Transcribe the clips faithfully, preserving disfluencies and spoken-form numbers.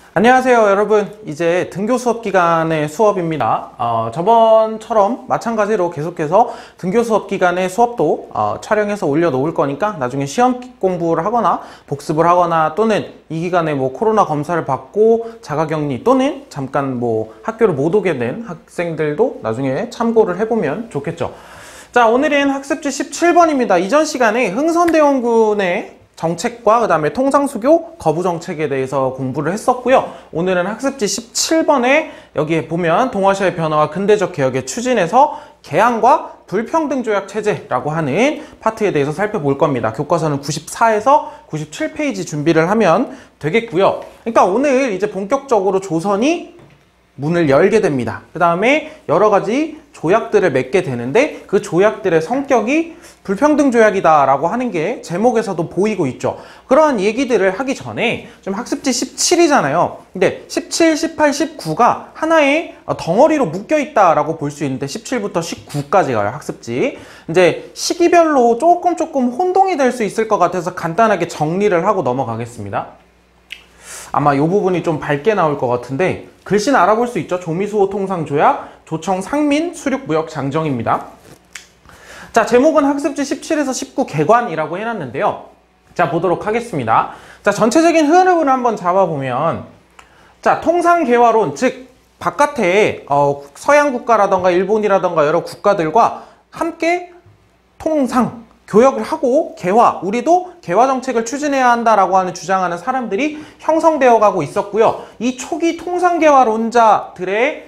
안녕하세요 여러분. 이제 등교 수업 기간의 수업입니다. 어, 저번처럼 마찬가지로 계속해서 등교 수업 기간의 수업도 어, 촬영해서 올려놓을 거니까 나중에 시험 공부를 하거나 복습을 하거나 또는 이 기간에 뭐 코로나 검사를 받고 자가격리 또는 잠깐 뭐 학교를 못 오게 된 학생들도 나중에 참고를 해보면 좋겠죠. 자, 오늘은 학습지 십칠 번입니다. 이전 시간에 흥선대원군의 정책과 그 다음에 통상수교 거부 정책에 대해서 공부를 했었고요. 오늘은 학습지 십칠 번에 여기에 보면 동아시아의 변화와 근대적 개혁의 추진에서 개항과 불평등 조약 체제라고 하는 파트에 대해서 살펴볼 겁니다. 교과서는 구십사에서 구십칠 페이지 준비를 하면 되겠고요. 그러니까 오늘 이제 본격적으로 조선이 문을 열게 됩니다. 그 다음에 여러 가지 조약들을 맺게 되는데 그 조약들의 성격이 불평등 조약이다 라고 하는 게 제목에서도 보이고 있죠. 그러한 얘기들을 하기 전에 좀 학습지 십칠이잖아요. 근데 십칠, 십팔, 십구가 하나의 덩어리로 묶여 있다 라고 볼 수 있는데 십칠부터 십구까지 가요, 학습지. 이제 시기별로 조금 조금 혼동이 될 수 있을 것 같아서 간단하게 정리를 하고 넘어가겠습니다. 아마 이 부분이 좀 밝게 나올 것 같은데 글씨는 알아볼 수 있죠. 조미수호 통상조약, 조청 상민 수륙무역 장정입니다. 자, 제목은 학습지 십칠에서 십구 개관이라고 해놨는데요. 자, 보도록 하겠습니다. 자, 전체적인 흐름을 한번 잡아보면, 자, 통상개화론, 즉 바깥에 어, 서양 국가라던가 일본이라던가 여러 국가들과 함께 통상 교역을 하고 개화, 우리도 개화 정책을 추진해야 한다라고 하는 주장하는 사람들이 형성되어 가고 있었고요. 이 초기 통상개화론자들의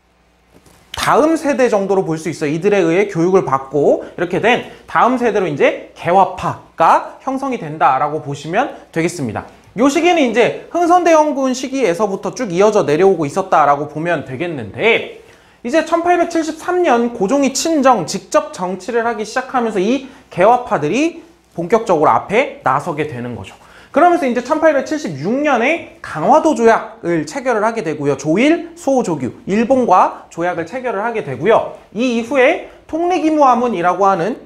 다음 세대 정도로 볼 수 있어요. 이들에 의해 교육을 받고 이렇게 된 다음 세대로 이제 개화파가 형성이 된다라고 보시면 되겠습니다. 이 시기는 이제 흥선대원군 시기에서부터 쭉 이어져 내려오고 있었다라고 보면 되겠는데, 이제 천팔백칠십삼 년 고종이 친정 직접 정치를 하기 시작하면서 이 개화파들이 본격적으로 앞에 나서게 되는 거죠. 그러면서 이제 천팔백칠십육 년에 강화도 조약을 체결을 하게 되고요. 조일, 수호조규, 일본과 조약을 체결을 하게 되고요. 이 이후에 통리기무화문이라고 하는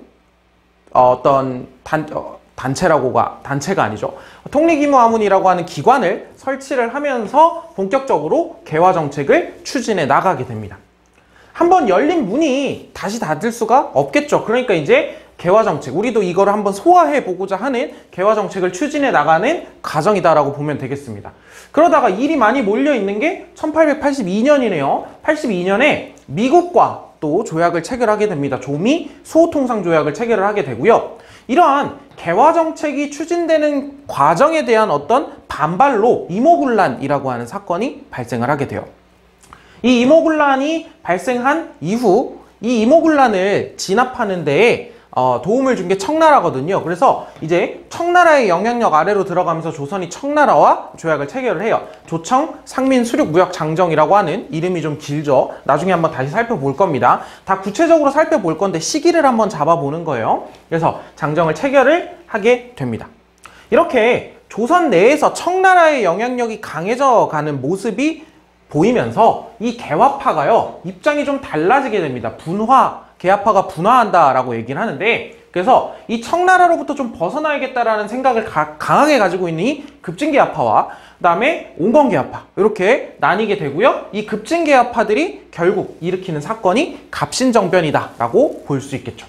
어떤 단, 어, 단체라고가 단체가 아니죠. 통리기무화문이라고 하는 기관을 설치를 하면서 본격적으로 개화 정책을 추진해 나가게 됩니다. 한번 열린 문이 다시 닫을 수가 없겠죠. 그러니까 이제 개화정책, 우리도 이거를 한번 소화해 보고자 하는 개화정책을 추진해 나가는 과정이다라고 보면 되겠습니다. 그러다가 일이 많이 몰려 있는 게 천팔백팔십이 년이네요. 팔십이 년에 미국과 또 조약을 체결하게 됩니다. 조미 수호통상조약을 체결을 하게 되고요. 이러한 개화정책이 추진되는 과정에 대한 어떤 반발로 이모군란이라고 하는 사건이 발생을 하게 돼요. 이 이모군란이 발생한 이후 이 이모군란을 진압하는 데에 어, 도움을 준 게 청나라거든요. 그래서 이제 청나라의 영향력 아래로 들어가면서 조선이 청나라와 조약을 체결을 해요. 조청 상민 수륙 무역 장정이라고 하는, 이름이 좀 길죠. 나중에 한번 다시 살펴볼 겁니다. 다 구체적으로 살펴볼 건데 시기를 한번 잡아보는 거예요. 그래서 장정을 체결을 하게 됩니다. 이렇게 조선 내에서 청나라의 영향력이 강해져 가는 모습이 보이면서 이 개화파가요, 입장이 좀 달라지게 됩니다. 분화, 개화파가 분화한다라고 얘기를 하는데, 그래서 이 청나라로부터 좀 벗어나야겠다라는 생각을 가, 강하게 가지고 있는 이 급진개화파와 그 다음에 온건개화파, 이렇게 나뉘게 되고요. 이 급진개화파들이 결국 일으키는 사건이 갑신정변이다라고 볼 수 있겠죠.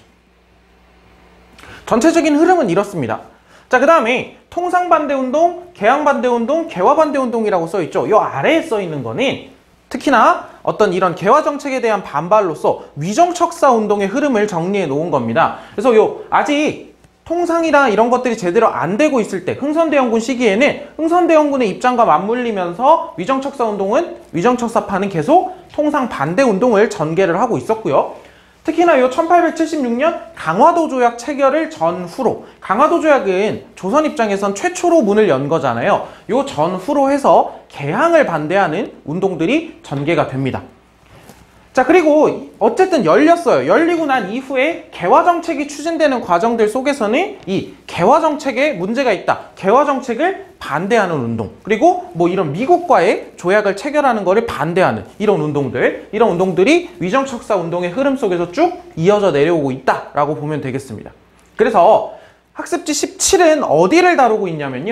전체적인 흐름은 이렇습니다. 자, 그 다음에 통상반대운동, 개항반대운동, 개화반대운동이라고 써있죠. 이 아래에 써있는 거는 특히나 어떤 이런 개화 정책에 대한 반발로서 위정척사 운동의 흐름을 정리해 놓은 겁니다. 그래서 요 아직 통상이나 이런 것들이 제대로 안 되고 있을 때, 흥선대원군 시기에는 흥선대원군의 입장과 맞물리면서 위정척사 운동은, 위정척사파는 계속 통상 반대 운동을 전개를 하고 있었고요. 특히나 이 천팔백칠십육 년 강화도 조약 체결을 전후로, 강화도 조약은 조선 입장에선 최초로 문을 연 거잖아요. 이 전후로 해서 개항을 반대하는 운동들이 전개가 됩니다. 자, 그리고 어쨌든 열렸어요. 열리고 난 이후에 개화정책이 추진되는 과정들 속에서는 이 개화정책에 문제가 있다, 개화정책을 반대하는 운동, 그리고 뭐 이런 미국과의 조약을 체결하는 거를 반대하는 이런 운동들, 이런 운동들이 위정척사 운동의 흐름 속에서 쭉 이어져 내려오고 있다라고 보면 되겠습니다. 그래서 학습지 십칠은 어디를 다루고 있냐면요,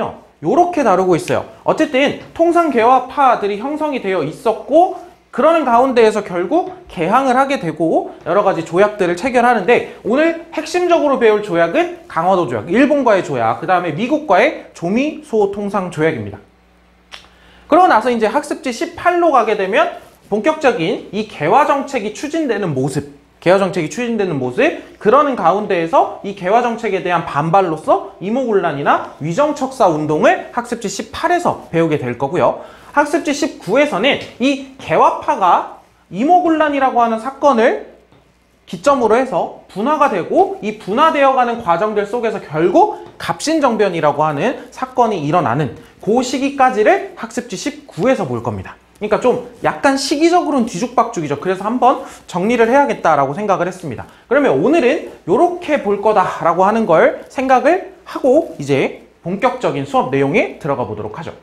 요렇게 다루고 있어요. 어쨌든 통상개화파들이 형성이 되어 있었고 그러는 가운데에서 결국 개항을 하게 되고 여러 가지 조약들을 체결하는데 오늘 핵심적으로 배울 조약은 강화도 조약, 일본과의 조약, 그 다음에 미국과의 조미 수호 통상 조약입니다. 그러고 나서 이제 학습지 십팔로 가게 되면 본격적인 이 개화 정책이 추진되는 모습, 개화 정책이 추진되는 모습, 그러는 가운데에서 이 개화 정책에 대한 반발로서 이모군란이나 위정척사 운동을 학습지 십팔에서 배우게 될 거고요. 학습지 십구에서는 이 개화파가 이모군란이라고 하는 사건을 기점으로 해서 분화가 되고 이 분화되어가는 과정들 속에서 결국 갑신정변이라고 하는 사건이 일어나는 그 시기까지를 학습지 십구에서 볼 겁니다. 그러니까 좀 약간 시기적으로는 뒤죽박죽이죠. 그래서 한번 정리를 해야겠다라고 생각을 했습니다. 그러면 오늘은 이렇게 볼 거다라고 하는 걸 생각을 하고 이제 본격적인 수업 내용에 들어가 보도록 하죠.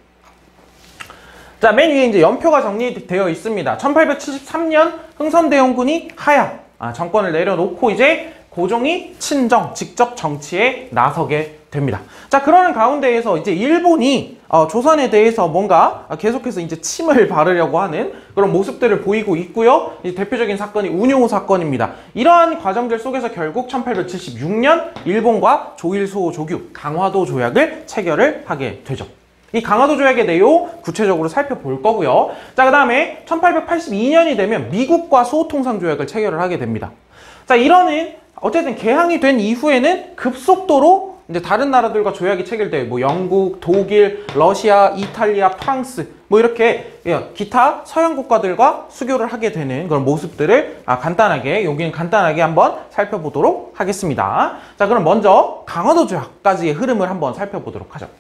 자, 맨 위에 이제 연표가 정리되어 있습니다. 천팔백칠십삼 년 흥선대원군이 하야 아, 정권을 내려놓고 이제 고종이 친정, 직접 정치에 나서게 됩니다. 자, 그러는 가운데에서 이제 일본이 어, 조선에 대해서 뭔가 계속해서 이제 침을 바르려고 하는 그런 모습들을 보이고 있고요. 이제 대표적인 사건이 운요 사건입니다. 이러한 과정들 속에서 결국 천팔백칠십육 년 일본과 조일수호 조규, 강화도 조약을 체결을 하게 되죠. 이 강화도 조약의 내용 구체적으로 살펴볼 거고요. 자, 그 다음에 천팔백팔십이 년이 되면 미국과 수호통상 조약을 체결을 하게 됩니다. 자, 이러는 어쨌든 개항이 된 이후에는 급속도로 이제 다른 나라들과 조약이 체결돼요. 뭐 영국, 독일, 러시아, 이탈리아, 프랑스 뭐 이렇게 기타 서양 국가들과 수교를 하게 되는 그런 모습들을 아, 간단하게 여기는 간단하게 한번 살펴보도록 하겠습니다. 자, 그럼 먼저 강화도 조약까지의 흐름을 한번 살펴보도록 하죠.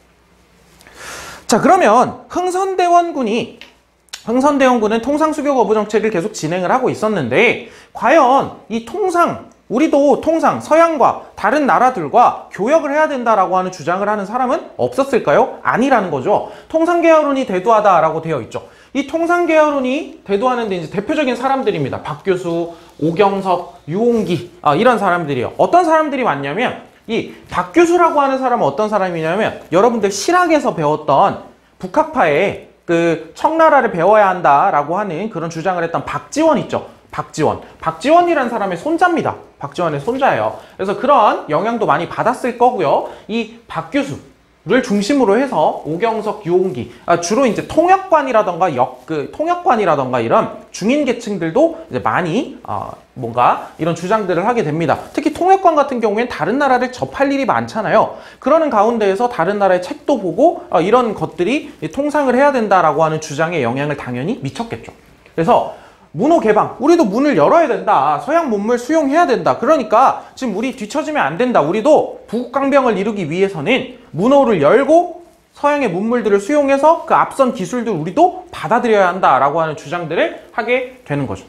자, 그러면 흥선대원군이 흥선대원군은 통상수교 거부 정책을 계속 진행을 하고 있었는데 과연 이 통상 우리도 통상 서양과 다른 나라들과 교역을 해야 된다라고 하는 주장을 하는 사람은 없었을까요? 아니라는 거죠. 통상계열론이 대두하다라고 되어 있죠. 이 통상계열론이 대두하는 데 이제 대표적인 사람들입니다. 박교수, 오경석, 유홍기 아, 이런 사람들이요. 어떤 사람들이 많냐면 이 박교수라고 하는 사람은 어떤 사람이냐면 여러분들 실학에서 배웠던 북학파의 그 청나라를 배워야 한다라고 하는 그런 주장을 했던 박지원 있죠. 박지원. 박지원이라는 사람의 손자입니다. 박지원의 손자예요. 그래서 그런 영향도 많이 받았을 거고요. 이 박교수를 중심으로 해서 오경석, 유홍기 아, 주로 이제 통역관이라던가 역, 그 통역관이라던가 이런 중인 계층들도 이제 많이 어, 뭔가 이런 주장들을 하게 됩니다. 특히 통역관 같은 경우에는 다른 나라를 접할 일이 많잖아요. 그러는 가운데에서 다른 나라의 책도 보고 어, 이런 것들이 통상을 해야 된다라고 하는 주장에 영향을 당연히 미쳤겠죠. 그래서 문호 개방, 우리도 문을 열어야 된다. 서양 문물 수용해야 된다. 그러니까 지금 우리 뒤처지면 안 된다. 우리도 부국강병을 이루기 위해서는 문호를 열고 서양의 문물들을 수용해서 그 앞선 기술들 우리도 받아들여야 한다라고 하는 주장들을 하게 되는 거죠.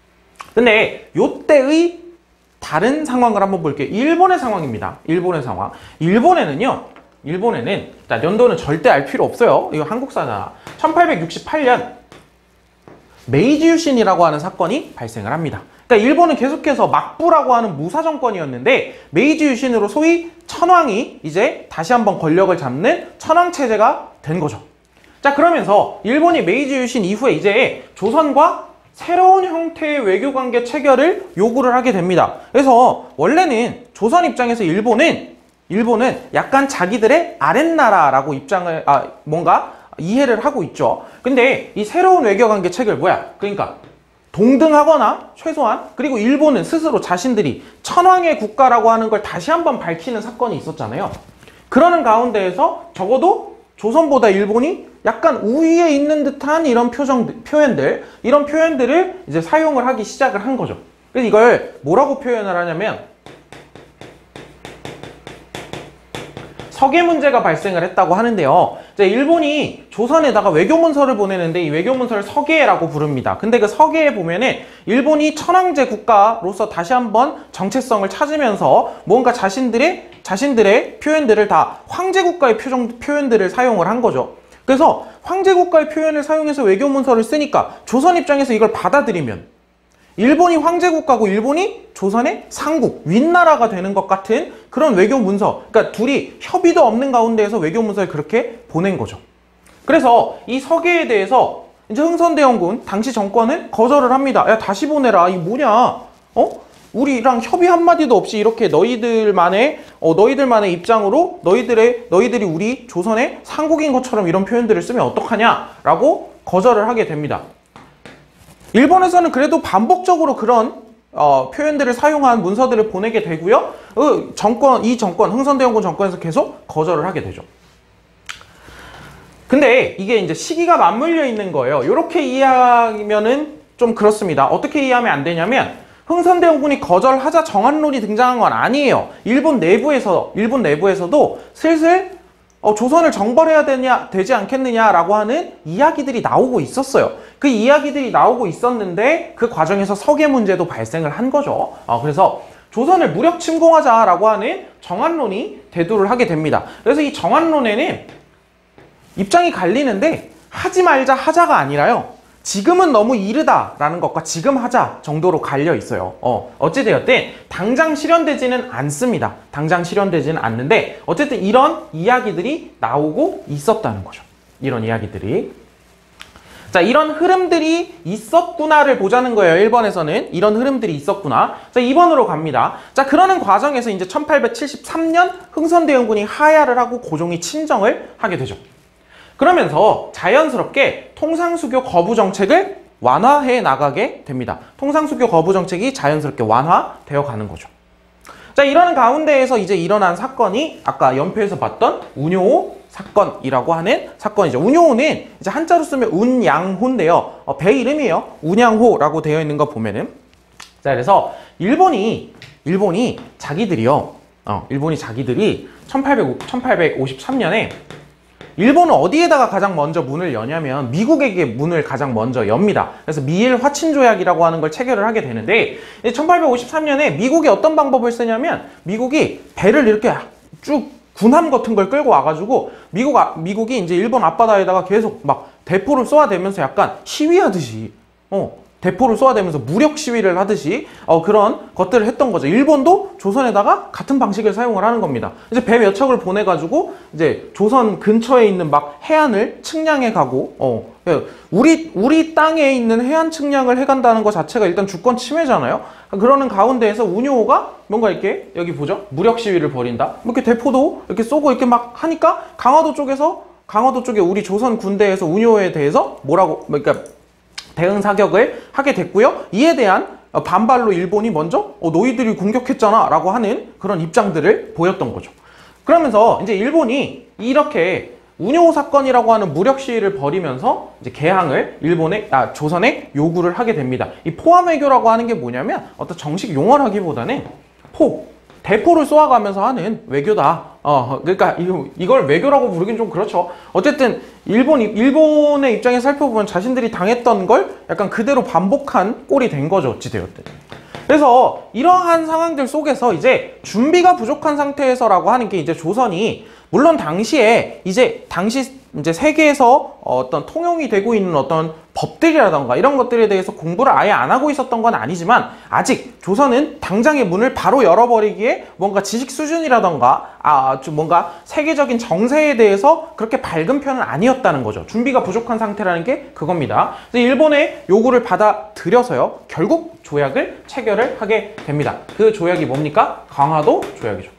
근데 요때의 다른 상황을 한번 볼게요. 일본의 상황입니다. 일본의 상황. 일본에는요. 일본에는 자, 연도는 절대 알 필요 없어요. 이거 한국사잖아. 천팔백육십팔 년 메이지 유신이라고 하는 사건이 발생을 합니다. 그러니까 일본은 계속해서 막부라고 하는 무사 정권이었는데 메이지 유신으로 소위 천황이 이제 다시 한번 권력을 잡는 천황 체제가 된 거죠. 자, 그러면서 일본이 메이지 유신 이후에 이제 조선과 새로운 형태의 외교관계 체결을 요구를 하게 됩니다. 그래서 원래는 조선 입장에서 일본은 일본은 약간 자기들의 아랫나라라고 입장을 아 뭔가 이해를 하고 있죠. 근데 이 새로운 외교관계 체결 뭐야? 그러니까 동등하거나 최소한 그리고 일본은 스스로 자신들이 천황의 국가라고 하는 걸 다시 한번 밝히는 사건이 있었잖아요. 그러는 가운데에서 적어도 조선보다 일본이 약간 우위에 있는 듯한 이런 표정, 표현들 이런 표현들을 이제 사용을 하기 시작을 한 거죠. 그래서 이걸 뭐라고 표현을 하냐면 서계 문제가 발생을 했다고 하는데요. 이제 일본이 조선에다가 외교문서를 보내는데 이 외교문서를 서계라고 부릅니다. 근데 그 서계에 보면은 일본이 천황제 국가로서 다시 한번 정체성을 찾으면서 뭔가 자신들의 자신들의 표현들을 다 황제국가의 표정, 표현들을 사용을 한 거죠. 그래서 황제국가의 표현을 사용해서 외교문서를 쓰니까 조선 입장에서 이걸 받아들이면 일본이 황제국가고 일본이 조선의 상국, 윗나라가 되는 것 같은 그런 외교 문서, 그러니까 둘이 협의도 없는 가운데에서 외교 문서를 그렇게 보낸 거죠. 그래서 이 서계에 대해서 이제 흥선대원군 당시 정권은 거절을 합니다. 야, 다시 보내라. 이 뭐냐? 어? 우리랑 협의 한마디도 없이 이렇게 너희들만의 어, 너희들만의 입장으로 너희들의 너희들이 우리 조선의 상국인 것처럼 이런 표현들을 쓰면 어떡하냐라고 거절을 하게 됩니다. 일본에서는 그래도 반복적으로 그런 어, 표현들을 사용한 문서들을 보내게 되고요. 어, 정권 이 정권 흥선대원군 정권에서 계속 거절을 하게 되죠. 근데 이게 이제 시기가 맞물려 있는 거예요. 이렇게 이해하면은 좀 그렇습니다. 어떻게 이해하면 안 되냐면 흥선대원군이 거절하자 정한론이 등장한 건 아니에요. 일본 내부에서 일본 내부에서도 슬슬 어, 조선을 정벌해야 되냐 되지 않겠느냐라고 하는 이야기들이 나오고 있었어요. 그 이야기들이 나오고 있었는데 그 과정에서 서계 문제도 발생을 한 거죠. 어, 그래서 조선을 무력 침공하자라고 하는 정한론이 대두를 하게 됩니다. 그래서 이 정한론에는 입장이 갈리는데 하지 말자 하자가 아니라요. 지금은 너무 이르다라는 것과 지금 하자 정도로 갈려 있어요. 어, 어찌되었든 당장 실현되지는 않습니다. 당장 실현되지는 않는데 어쨌든 이런 이야기들이 나오고 있었다는 거죠. 이런 이야기들이. 자, 이런 흐름들이 있었구나를 보자는 거예요. 일 번에서는 이런 흐름들이 있었구나. 자, 이 번으로 갑니다. 자, 그러는 과정에서 이제 천팔백칠십삼 년 흥선대원군이 하야를 하고 고종이 친정을 하게 되죠. 그러면서 자연스럽게 통상수교 거부 정책을 완화해 나가게 됩니다. 통상수교 거부 정책이 자연스럽게 완화되어 가는 거죠. 자, 이러는 가운데에서 이제 일어난 사건이 아까 연표에서 봤던 운요호 사건이라고 하는 사건이죠. 운요호는 이제 한자로 쓰면 운양호인데요. 어, 배 이름이에요. 운양호라고 되어 있는 거 보면은. 자, 그래서 일본이 일본이 자기들이요. 어, 일본이 자기들이 천팔백오십삼 년에 일본은 어디에다가 가장 먼저 문을 여냐면 미국에게 문을 가장 먼저 엽니다. 그래서 미일 화친조약이라고 하는 걸 체결을 하게 되는데 천팔백오십삼 년에 미국이 어떤 방법을 쓰냐면 미국이 배를 이렇게 쭉 군함 같은 걸 끌고 와가지고 미국, 아, 미국이 이제 일본 앞바다에다가 계속 막 대포를 쏘아대면서 약간 시위하듯이 어, 대포를 쏘아대면서 무력 시위를 하듯이 어, 그런 것들을 했던 거죠. 일본도 조선에다가 같은 방식을 사용을 하는 겁니다. 이제 배 몇 척을 보내가지고 이제 조선 근처에 있는 막 해안을 측량해 가고 어, 우리 우리 땅에 있는 해안 측량을 해간다는 것 자체가 일단 주권 침해잖아요. 그러는 가운데에서 운요호가 뭔가 이렇게 여기 보죠. 무력 시위를 벌인다. 이렇게 대포도 이렇게 쏘고 이렇게 막 하니까 강화도 쪽에서 강화도 쪽에 우리 조선 군대에서 운요호에 대해서 뭐라고 그러니까 대응 사격을 하게 됐고요. 이에 대한 반발로 일본이 먼저 어, 너희들이 공격했잖아 라고 하는 그런 입장들을 보였던 거죠. 그러면서 이제 일본이 이렇게 운요호 사건이라고 하는 무력 시위를 벌이면서 이제 개항을 일본에 아 조선에 요구를 하게 됩니다. 이 포함 외교라고 하는 게 뭐냐면 어떤 정식 용어라기보다는 포 대포를 쏘아가면서 하는 외교다. 어, 그러니까 이거, 이걸 외교라고 부르긴 좀 그렇죠. 어쨌든 일본 일본의 입장에서 살펴보면 자신들이 당했던 걸 약간 그대로 반복한 꼴이 된 거죠. 어찌되었든. 그래서 이러한 상황들 속에서 이제 준비가 부족한 상태에서라고 하는 게 이제 조선이 물론 당시에 이제 당시 이제 세계에서 어떤 통용이 되고 있는 어떤 법들이라던가 이런 것들에 대해서 공부를 아예 안 하고 있었던 건 아니지만 아직 조선은 당장의 문을 바로 열어버리기에 뭔가 지식 수준이라던가 아, 좀 뭔가 세계적인 정세에 대해서 그렇게 밝은 편은 아니었다는 거죠. 준비가 부족한 상태라는 게 그겁니다. 그래서 일본의 요구를 받아들여서요. 결국 조약을 체결을 하게 됩니다. 그 조약이 뭡니까? 강화도 조약이죠.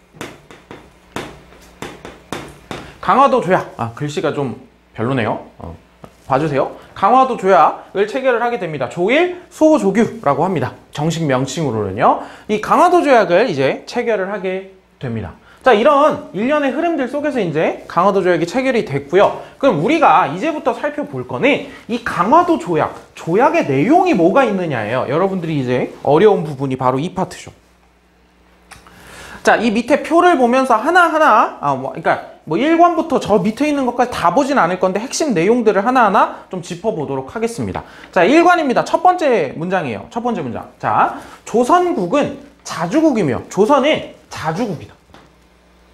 강화도 조약. 아, 글씨가 좀 별로네요. 어, 봐주세요. 강화도 조약을 체결을 하게 됩니다. 조일 수호조규라고 합니다. 정식 명칭으로는요. 이 강화도 조약을 이제 체결을 하게 됩니다. 자, 이런 일련의 흐름들 속에서 이제 강화도 조약이 체결이 됐고요. 그럼 우리가 이제부터 살펴볼 거는 이 강화도 조약, 조약의 내용이 뭐가 있느냐예요. 여러분들이 이제 어려운 부분이 바로 이 파트죠. 자, 이 밑에 표를 보면서 하나하나, 아, 뭐, 그러니까 뭐 일 관부터 저 밑에 있는 것까지 다 보진 않을 건데 핵심 내용들을 하나하나 좀 짚어보도록 하겠습니다. 자, 일 관입니다. 첫 번째 문장이에요. 첫 번째 문장. 자, 조선국은 자주국이며 조선은 자주국이다.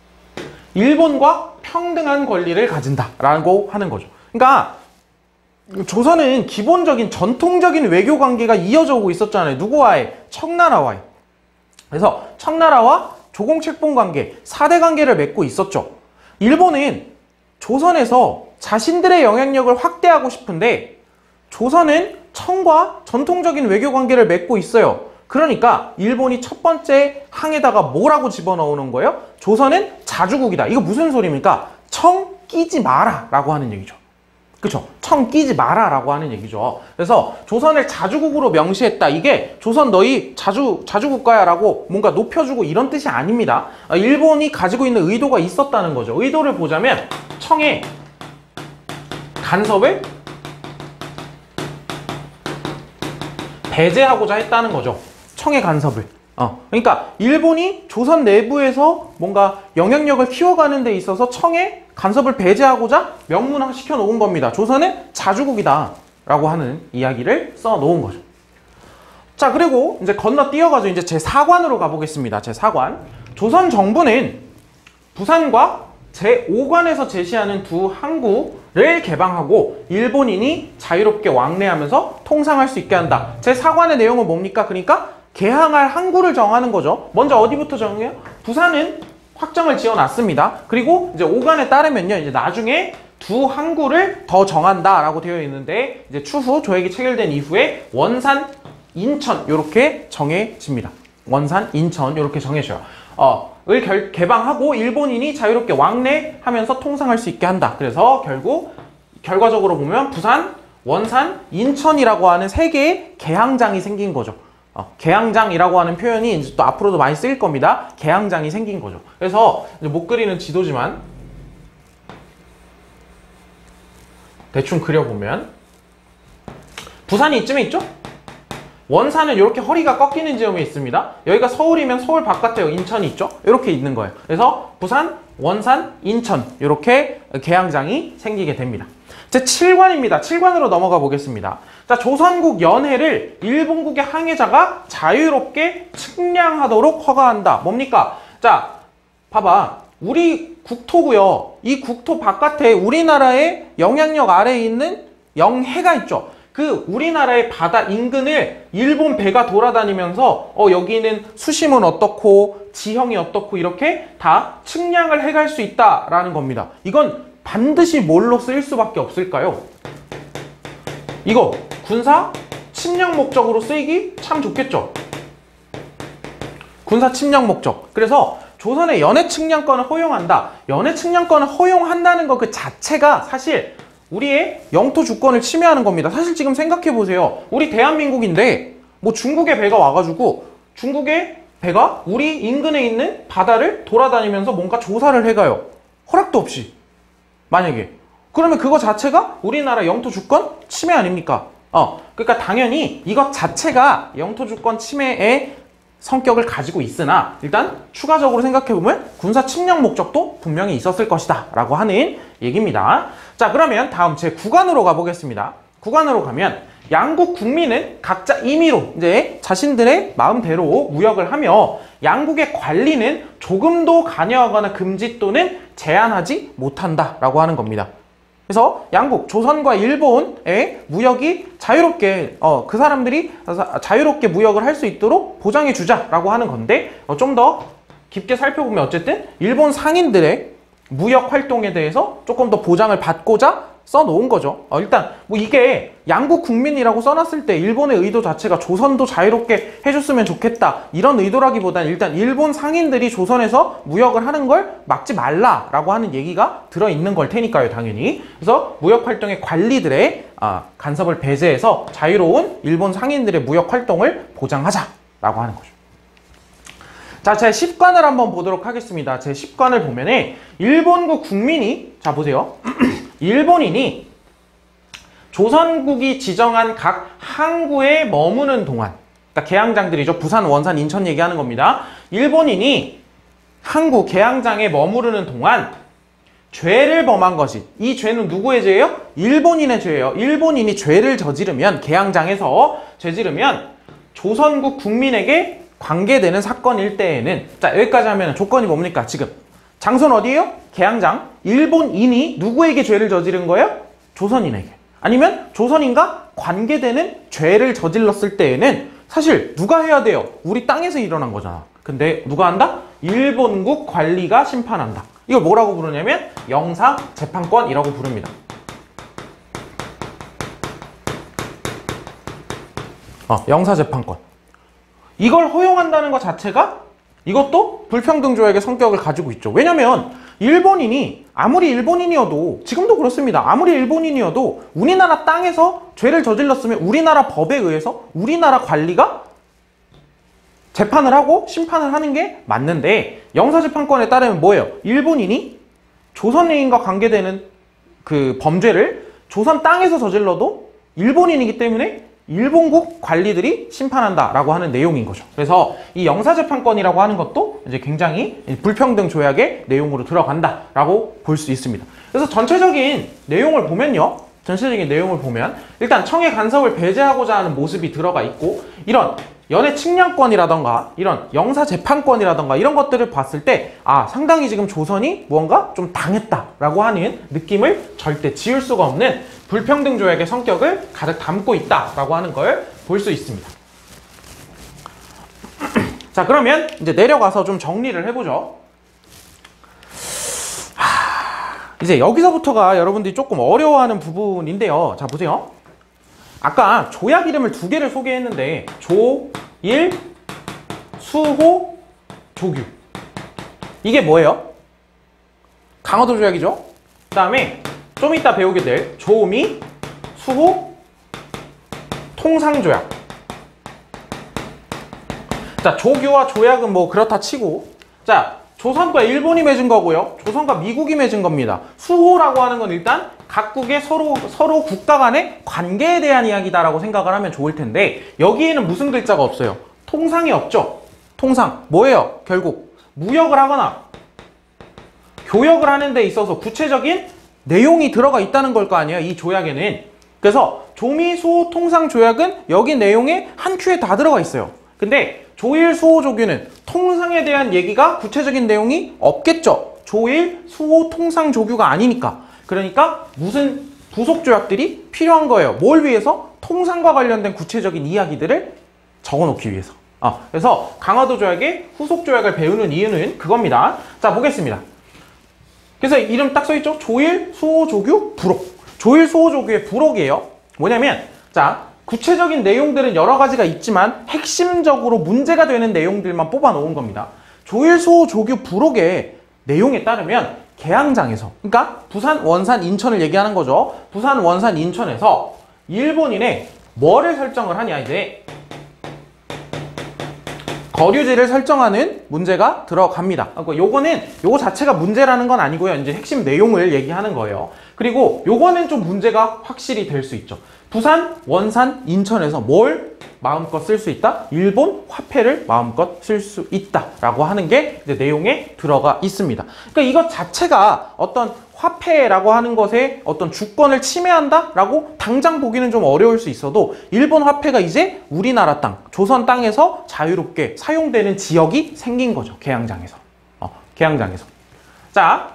일본과 평등한 권리를 가진다라고 하는 거죠. 그러니까 조선은 기본적인 전통적인 외교 관계가 이어져 오고 있었잖아요. 누구와의? 청나라와의. 그래서 청나라와 조공책봉 관계, 사 대 관계를 맺고 있었죠. 일본은 조선에서 자신들의 영향력을 확대하고 싶은데 조선은 청과 전통적인 외교 관계를 맺고 있어요. 그러니까 일본이 첫 번째 항에다가 뭐라고 집어넣는 거예요? 조선은 자주국이다. 이거 무슨 소리입니까? 청 끼지 마라 라고 하는 얘기죠. 그쵸? 청 끼지 마라 라고 하는 얘기죠. 그래서 조선을 자주국으로 명시했다. 이게 조선 너희 자주, 자주국가야 라고 뭔가 높여주고 이런 뜻이 아닙니다. 일본이 가지고 있는 의도가 있었다는 거죠. 의도를 보자면 청의 간섭을 배제하고자 했다는 거죠. 청의 간섭을. 어, 그러니까 일본이 조선 내부에서 뭔가 영향력을 키워가는 데 있어서 청의 간섭을 배제하고자 명문화시켜 놓은 겁니다. 조선은 자주국이다 라고 하는 이야기를 써 놓은 거죠. 자, 그리고 이제 건너뛰어가지고 이제 제사 관으로 가보겠습니다. 제사 관. 조선 정부는 부산과 제오 관에서 제시하는 두 항구를 개방하고 일본인이 자유롭게 왕래하면서 통상할 수 있게 한다. 제사 관의 내용은 뭡니까? 그러니까 개항할 항구를 정하는 거죠. 먼저 어디부터 정해요? 부산은 확정을 지어놨습니다. 그리고 이제 오 관에 따르면요, 이제 나중에 두 항구를 더 정한다라고 되어 있는데 이제 추후 조약이 체결된 이후에 원산, 인천 이렇게 정해집니다. 원산, 인천 이렇게 정해져요. 어, 을 결, 개방하고 일본인이 자유롭게 왕래하면서 통상할 수 있게 한다. 그래서 결국 결과적으로 보면 부산, 원산, 인천이라고 하는 세 개의 개항장이 생긴 거죠. 어, 개항장이라고 하는 표현이 이제 또 앞으로도 많이 쓰일 겁니다. 개항장이 생긴 거죠. 그래서 이제 못 그리는 지도지만 대충 그려보면 부산이 이쯤에 있죠? 원산은 이렇게 허리가 꺾이는 지점에 있습니다. 여기가 서울이면 서울 바깥에 인천이 있죠? 이렇게 있는 거예요. 그래서 부산, 원산, 인천 이렇게 개항장이 생기게 됩니다. 제칠 관입니다. 칠 관으로 넘어가 보겠습니다. 자, 조선국 연해를 일본국의 항해자가 자유롭게 측량하도록 허가한다. 뭡니까? 자, 봐봐. 우리 국토고요. 이 국토 바깥에 우리나라의 영향력 아래에 있는 영해가 있죠. 그 우리나라의 바다 인근을 일본 배가 돌아다니면서 어 여기는 수심은 어떻고 지형이 어떻고 이렇게 다 측량을 해갈 수 있다라는 겁니다. 이건 반드시 뭘로 쓰일 수밖에 없을까요? 이거 군사 침략 목적으로 쓰이기 참 좋겠죠. 군사 침략 목적. 그래서 조선의 연해 측량권을 허용한다. 연해 측량권을 허용한다는 것 그 자체가 사실 우리의 영토 주권을 침해하는 겁니다. 사실 지금 생각해보세요. 우리 대한민국인데 뭐 중국의 배가 와가지고 중국의 배가 우리 인근에 있는 바다를 돌아다니면서 뭔가 조사를 해가요. 허락도 없이. 만약에. 그러면 그거 자체가 우리나라 영토 주권 침해 아닙니까? 어, 그러니까 당연히 이것 자체가 영토 주권 침해의 성격을 가지고 있으나 일단 추가적으로 생각해보면 군사 침략 목적도 분명히 있었을 것이다 라고 하는 얘기입니다. 자, 그러면 다음 제구 관으로 가보겠습니다. 구 관으로 가면 양국 국민은 각자 임의로 이제 자신들의 마음대로 무역을 하며 양국의 관리는 조금도 관여하거나 금지 또는 제한하지 못한다 라고 하는 겁니다. 그래서 양국, 조선과 일본의 무역이 자유롭게 어, 그 사람들이 자유롭게 무역을 할 수 있도록 보장해 주자라고 하는 건데 어, 좀 더 깊게 살펴보면 어쨌든 일본 상인들의 무역 활동에 대해서 조금 더 보장을 받고자 써놓은 거죠. 어, 일단 뭐 이게 양국 국민이라고 써놨을 때 일본의 의도 자체가 조선도 자유롭게 해줬으면 좋겠다 이런 의도라기보다는 일단 일본 상인들이 조선에서 무역을 하는 걸 막지 말라라고 하는 얘기가 들어있는 걸 테니까요, 당연히. 그래서 무역 활동의 관리들의 아, 간섭을 배제해서 자유로운 일본 상인들의 무역 활동을 보장하자라고 하는 거죠. 자, 제 십 관을 한번 보도록 하겠습니다. 제 십 관을 보면은 일본국 국민이, 자 보세요. 일본인이 조선국이 지정한 각 항구에 머무는 동안, 그러니까 개항장들이죠. 부산, 원산, 인천 얘기하는 겁니다. 일본인이 항구, 개항장에 머무르는 동안 죄를 범한 것이, 이 죄는 누구의 죄예요? 일본인의 죄예요. 일본인이 죄를 저지르면, 개항장에서 죄지르면 조선국 국민에게 관계되는 사건일 때에는, 자 여기까지 하면 조건이 뭡니까? 지금 장소는 어디예요? 개항장. 일본인이 누구에게 죄를 저지른 거예요? 조선인에게. 아니면 조선인과 관계되는 죄를 저질렀을 때에는 사실 누가 해야 돼요? 우리 땅에서 일어난 거잖아. 근데 누가 한다? 일본국 관리가 심판한다. 이걸 뭐라고 부르냐면 영사재판권이라고 부릅니다. 어, 영사재판권. 이걸 허용한다는 것 자체가 이것도 불평등 조약의 성격을 가지고 있죠. 왜냐면 일본인이 아무리 일본인이어도 지금도 그렇습니다. 아무리 일본인이어도 우리나라 땅에서 죄를 저질렀으면 우리나라 법에 의해서 우리나라 관리가 재판을 하고 심판을 하는 게 맞는데, 영사재판권에 따르면 뭐예요? 일본인이 조선인과 관계되는 그 범죄를 조선 땅에서 저질러도 일본인이기 때문에 일본국 관리들이 심판한다라고 하는 내용인 거죠. 그래서 이 영사재판권이라고 하는 것도 이제 굉장히 불평등 조약의 내용으로 들어간다라고 볼 수 있습니다. 그래서 전체적인 내용을 보면요. 전체적인 내용을 보면 일단 청의 간섭을 배제하고자 하는 모습이 들어가 있고, 이런 연애 측량권이라던가 이런 영사재판권이라던가 이런 것들을 봤을 때 아, 상당히 지금 조선이 무언가 좀 당했다라고 하는 느낌을 절대 지울 수가 없는 불평등 조약의 성격을 가득 담고 있다라고 하는 걸 볼 수 있습니다. 자, 그러면 이제 내려가서 좀 정리를 해보죠. 하... 이제 여기서부터가 여러분들이 조금 어려워하는 부분인데요. 자, 보세요. 아까 조약 이름을 두 개를 소개했는데 조일, 수호, 조규. 이게 뭐예요? 강화도 조약이죠. 그 다음에 좀 이따 배우게 될 조미, 수호, 통상조약. 자, 조규와 조약은 뭐 그렇다 치고, 자, 조선과 일본이 맺은 거고요. 조선과 미국이 맺은 겁니다. 수호라고 하는 건 일단 각국의 서로, 서로 국가 간의 관계에 대한 이야기다라고 생각을 하면 좋을 텐데, 여기에는 무슨 글자가 없어요? 통상이 없죠? 통상. 뭐예요? 결국 무역을 하거나 교역을 하는 데 있어서 구체적인 내용이 들어가 있다는 걸 거 아니에요? 이 조약에는. 그래서 조미, 수호, 통상 조약은 여기 내용에 한 큐에 다 들어가 있어요. 근데 조일, 수호, 조규는 통상에 대한 얘기가 구체적인 내용이 없겠죠. 조일, 수호, 통상, 조규가 아니니까. 그러니까 무슨 부속 조약들이 필요한 거예요. 뭘 위해서? 통상과 관련된 구체적인 이야기들을 적어놓기 위해서. 아, 그래서 강화도 조약의 후속 조약을 배우는 이유는 그겁니다. 자, 보겠습니다. 그래서 이름 딱 써있죠? 조일, 수호, 조규, 부록. 조일, 수호, 조규의 부록이에요. 뭐냐면, 자, 구체적인 내용들은 여러 가지가 있지만 핵심적으로 문제가 되는 내용들만 뽑아 놓은 겁니다. 조일, 수호, 조규, 부록의 내용에 따르면 개항장에서, 그러니까 부산, 원산, 인천을 얘기하는 거죠. 부산, 원산, 인천에서 일본인의 뭐를 설정을 하냐, 이제 거류지를 설정하는 문제가 들어갑니다. 그러니까 요거는 요거 자체가 문제라는 건 아니고요. 이제 핵심 내용을 얘기하는 거예요. 그리고 요거는 좀 문제가 확실히 될 수 있죠. 부산, 원산, 인천에서 뭘 마음껏 쓸 수 있다? 일본 화폐를 마음껏 쓸 수 있다라고 하는 게 이제 내용에 들어가 있습니다. 그러니까 이것 자체가 어떤 화폐라고 하는 것에 어떤 주권을 침해한다라고 당장 보기는 좀 어려울 수 있어도 일본 화폐가 이제 우리나라 땅, 조선 땅에서 자유롭게 사용되는 지역이 생긴 거죠. 개항장에서. 어, 개항장에서. 자,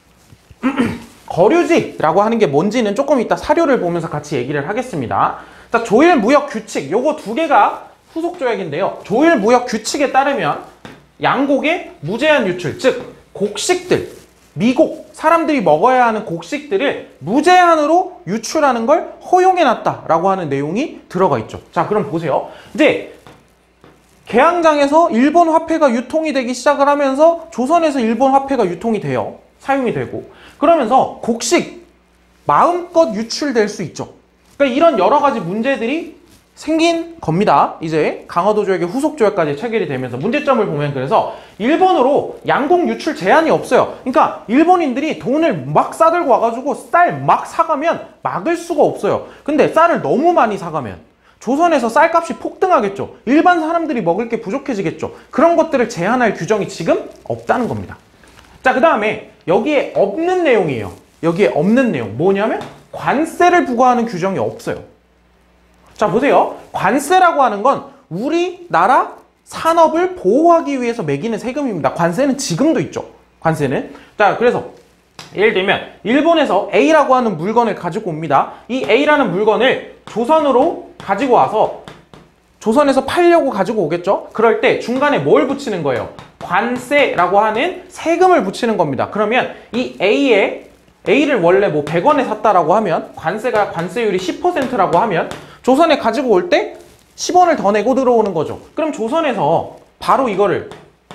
거류지라고 하는 게 뭔지는 조금 이따 사료를 보면서 같이 얘기를 하겠습니다. 자, 조일 무역 규칙, 요거 두 개가 후속 조약인데요. 조일 무역 규칙에 따르면 양곡의 무제한 유출, 즉 곡식들, 미곡, 사람들이 먹어야 하는 곡식들을 무제한으로 유출하는 걸 허용해놨다라고 하는 내용이 들어가 있죠. 자, 그럼 보세요. 이제 개항장에서 일본 화폐가 유통이 되기 시작을 하면서 조선에서 일본 화폐가 유통이 돼요. 사용이 되고. 그러면서 곡식 마음껏 유출될 수 있죠. 그러니까 이런 여러 가지 문제들이 생긴 겁니다. 이제 강화도 조약의 후속 조약까지 체결이 되면서 문제점을 보면, 그래서 일본으로 양곡 유출 제한이 없어요. 그러니까 일본인들이 돈을 막 싸들고 와가지고 쌀 막 사가면 막을 수가 없어요. 근데 쌀을 너무 많이 사가면 조선에서 쌀값이 폭등하겠죠. 일반 사람들이 먹을 게 부족해지겠죠. 그런 것들을 제한할 규정이 지금 없다는 겁니다. 자, 그 다음에 여기에 없는 내용이에요. 여기에 없는 내용 뭐냐면 관세를 부과하는 규정이 없어요. 자, 보세요. 관세라고 하는 건 우리나라 산업을 보호하기 위해서 매기는 세금입니다. 관세는 지금도 있죠. 관세는. 자, 그래서 예를 들면 일본에서 A라고 하는 물건을 가지고 옵니다. 이 A라는 물건을 조선으로 가지고 와서 조선에서 팔려고 가지고 오겠죠? 그럴 때 중간에 뭘 붙이는 거예요? 관세라고 하는 세금을 붙이는 겁니다. 그러면 이 A에 A를 원래 뭐 백 원에 샀다라고 하면 관세가 관세율이 십 퍼센트라고 하면 조선에 가지고 올 때 십 원을 더 내고 들어오는 거죠. 그럼 조선에서 바로 이거를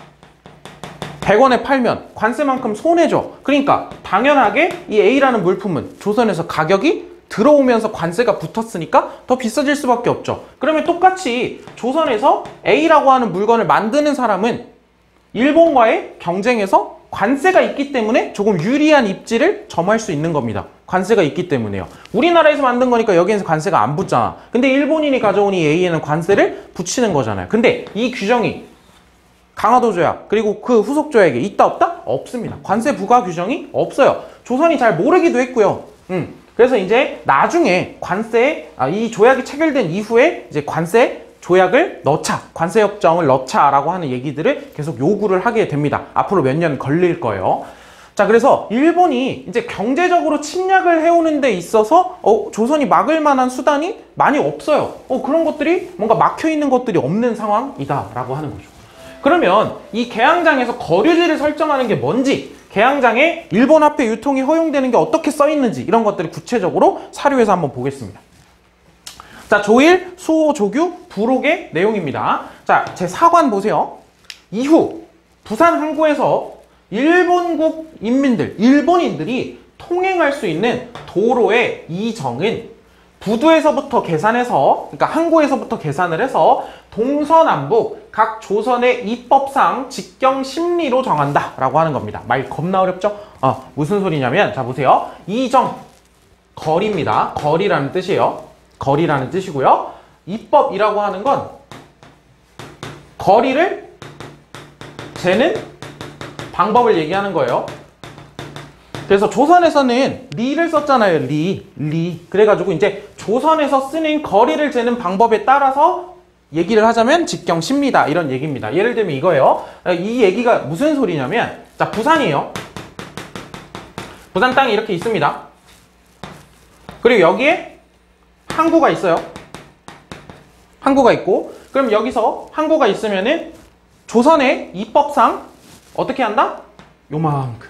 백 원에 팔면 관세만큼 손해죠. 그러니까 당연하게 이 A라는 물품은 조선에서 가격이 들어오면서 관세가 붙었으니까 더 비싸질 수밖에 없죠. 그러면 똑같이 조선에서 A라고 하는 물건을 만드는 사람은 일본과의 경쟁에서 관세가 있기 때문에 조금 유리한 입지를 점할 수 있는 겁니다. 관세가 있기 때문에요. 우리나라에서 만든 거니까 여기에서 관세가 안 붙잖아. 근데 일본인이 가져온 이 A에는 관세를 붙이는 거잖아요. 근데 이 규정이 강화도 조약 그리고 그 후속 조약에 있다 없다? 없습니다. 관세 부과 규정이 없어요. 조선이 잘 모르기도 했고요. 음. 그래서 이제 나중에 관세, 아, 이 조약이 체결된 이후에 이제 관세 조약을 넣자, 관세 협정을 넣자라고 하는 얘기들을 계속 요구를 하게 됩니다. 앞으로 몇 년 걸릴 거예요. 자, 그래서 일본이 이제 경제적으로 침략을 해오는 데 있어서 어, 조선이 막을 만한 수단이 많이 없어요. 어, 그런 것들이 뭔가 막혀 있는 것들이 없는 상황이다라고 하는 거죠. 그러면 이 개항장에서 거류지를 설정하는 게 뭔지, 개항장에 일본 화폐 유통이 허용되는 게 어떻게 써 있는지 이런 것들을 구체적으로 사료에서 한번 보겠습니다. 자, 조일, 수호, 조규, 부록의 내용입니다. 자, 제사 관 보세요. 이후 부산 항구에서 일본국 인민들, 일본인들이 통행할 수 있는 도로의 이정은 부두에서부터 계산해서, 그러니까 항구에서부터 계산을 해서 동서남북 각 조선의 입법상 직경 십리로 정한다 라고 하는 겁니다. 말 겁나 어렵죠? 어, 무슨 소리냐면, 자 보세요. 이정, 거리입니다. 거리라는 뜻이에요. 거리라는 뜻이고요. 입법이라고 하는 건 거리를 재는 방법을 얘기하는 거예요. 그래서 조선에서는 리를 썼잖아요. 리, 리. 그래가지고 이제 조선에서 쓰는 거리를 재는 방법에 따라서 얘기를 하자면 직경 십리다 이런 얘기입니다. 예를 들면 이거예요. 이 얘기가 무슨 소리냐면, 자, 부산이에요. 부산 땅이 이렇게 있습니다. 그리고 여기에 항구가 있어요. 항구가 있고, 그럼 여기서 항구가 있으면은 조선의 입법상 어떻게 한다? 요만큼.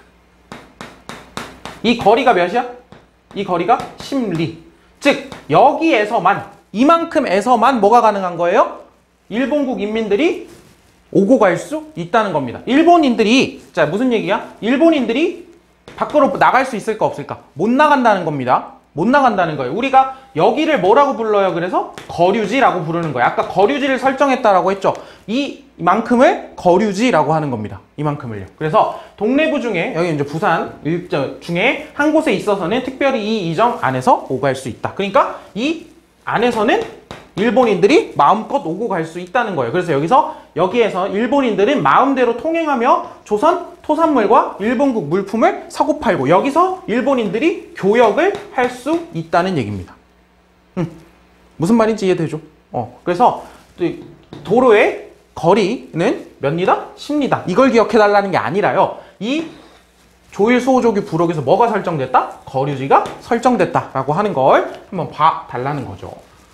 이 거리가 몇이야? 이 거리가 십리. 즉 여기에서만, 이만큼에서만 뭐가 가능한 거예요? 일본국 인민들이 오고 갈 수 있다는 겁니다. 일본인들이, 자 무슨 얘기야? 일본인들이 밖으로 나갈 수 있을까 없을까? 못 나간다는 겁니다. 못 나간다는 거예요. 우리가 여기를 뭐라고 불러요? 그래서 거류지라고 부르는 거예요. 아까 거류지를 설정했다라고 했죠. 이만큼을 거류지라고 하는 겁니다. 이만큼을요. 그래서 동래부 중에, 여기 이제 부산 중에 한 곳에 있어서는 특별히 이 이정 안에서 오갈 수 있다. 그러니까 이 안에서는 일본인들이 마음껏 오고 갈 수 있다는 거예요. 그래서 여기서 여기에서 일본인들은 마음대로 통행하며 조선 토산물과 일본국 물품을 사고팔고, 여기서 일본인들이 교역을 할 수 있다는 얘기입니다. 음, 무슨 말인지 이해되죠? 어, 그래서 도로의 거리는 몇 리다? 십 리다. 이걸 기억해달라는 게 아니라요. 이 조일, 수호, 조규, 부록에서 뭐가 설정됐다? 거류지가 설정됐다라고 하는 걸 한번 봐달라는 거죠.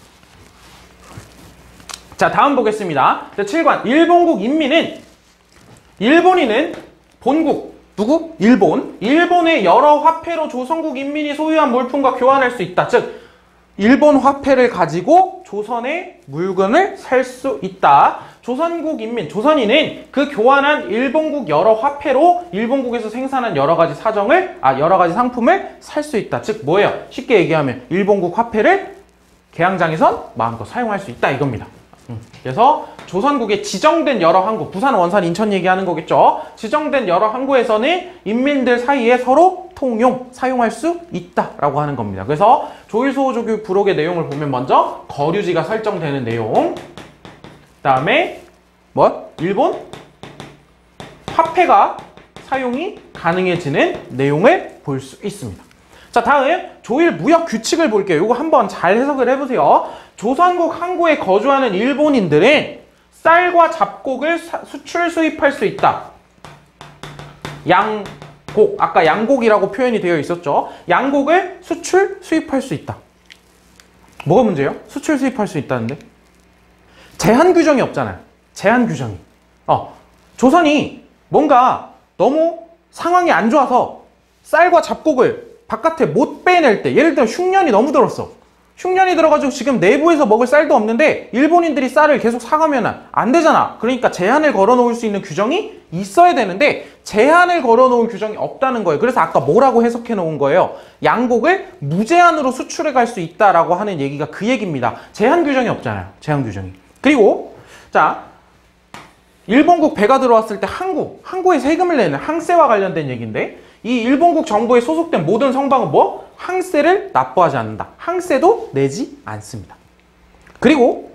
자, 다음 보겠습니다. 자, 칠 관. 일본국 인민은, 일본인은 본국, 누구? 일본. 일본의 여러 화폐로 조선국 인민이 소유한 물품과 교환할 수 있다. 즉, 일본 화폐를 가지고 조선의 물건을 살 수 있다. 조선국 인민, 조선인은 그 교환한 일본국 여러 화폐로 일본국에서 생산한 여러 가지 사정을, 아, 여러 가지 상품을 살 수 있다. 즉, 뭐예요? 쉽게 얘기하면 일본국 화폐를 개항장에선 마음껏 사용할 수 있다. 이겁니다. 음. 그래서 조선국의 지정된 여러 항구, 부산, 원산, 인천 얘기하는 거겠죠. 지정된 여러 항구에서는 인민들 사이에 서로 통용, 사용할 수 있다라고 하는 겁니다. 그래서 조일, 수호, 조규, 부록의 내용을 보면 먼저 거류지가 설정되는 내용, 그 다음에 뭐? 일본 화폐가 사용이 가능해지는 내용을 볼 수 있습니다. 자, 다음 조일 무역 규칙을 볼게요. 이거 한번 잘 해석을 해보세요. 조선국 항구에 거주하는 일본인들은 쌀과 잡곡을 사, 수출 수입할 수 있다. 양, 곡, 아까 양곡이라고 표현이 되어 있었죠. 양곡을 수출, 수입할 수 있다. 뭐가 문제예요? 수출, 수입할 수 있다는데? 제한 규정이 없잖아요. 제한 규정이. 어, 조선이 뭔가 너무 상황이 안 좋아서 쌀과 잡곡을 바깥에 못 빼낼 때, 예를 들어 흉년이 너무 들었어. 흉년이 들어가지고 지금 내부에서 먹을 쌀도 없는데 일본인들이 쌀을 계속 사가면 안 되잖아. 그러니까 제한을 걸어 놓을 수 있는 규정이 있어야 되는데 제한을 걸어 놓을 규정이 없다는 거예요. 그래서 아까 뭐라고 해석해 놓은 거예요? 양곡을 무제한으로 수출해 갈 수 있다라고 하는 얘기가 그 얘기입니다. 제한 규정이 없잖아요. 제한 규정이. 그리고 자, 일본국 배가 들어왔을 때 항구, 항구에 세금을 내는 항세와 관련된 얘기인데 이 일본국 정부에 소속된 모든 성방은 뭐? 항세를 납부하지 않는다. 항세도 내지 않습니다. 그리고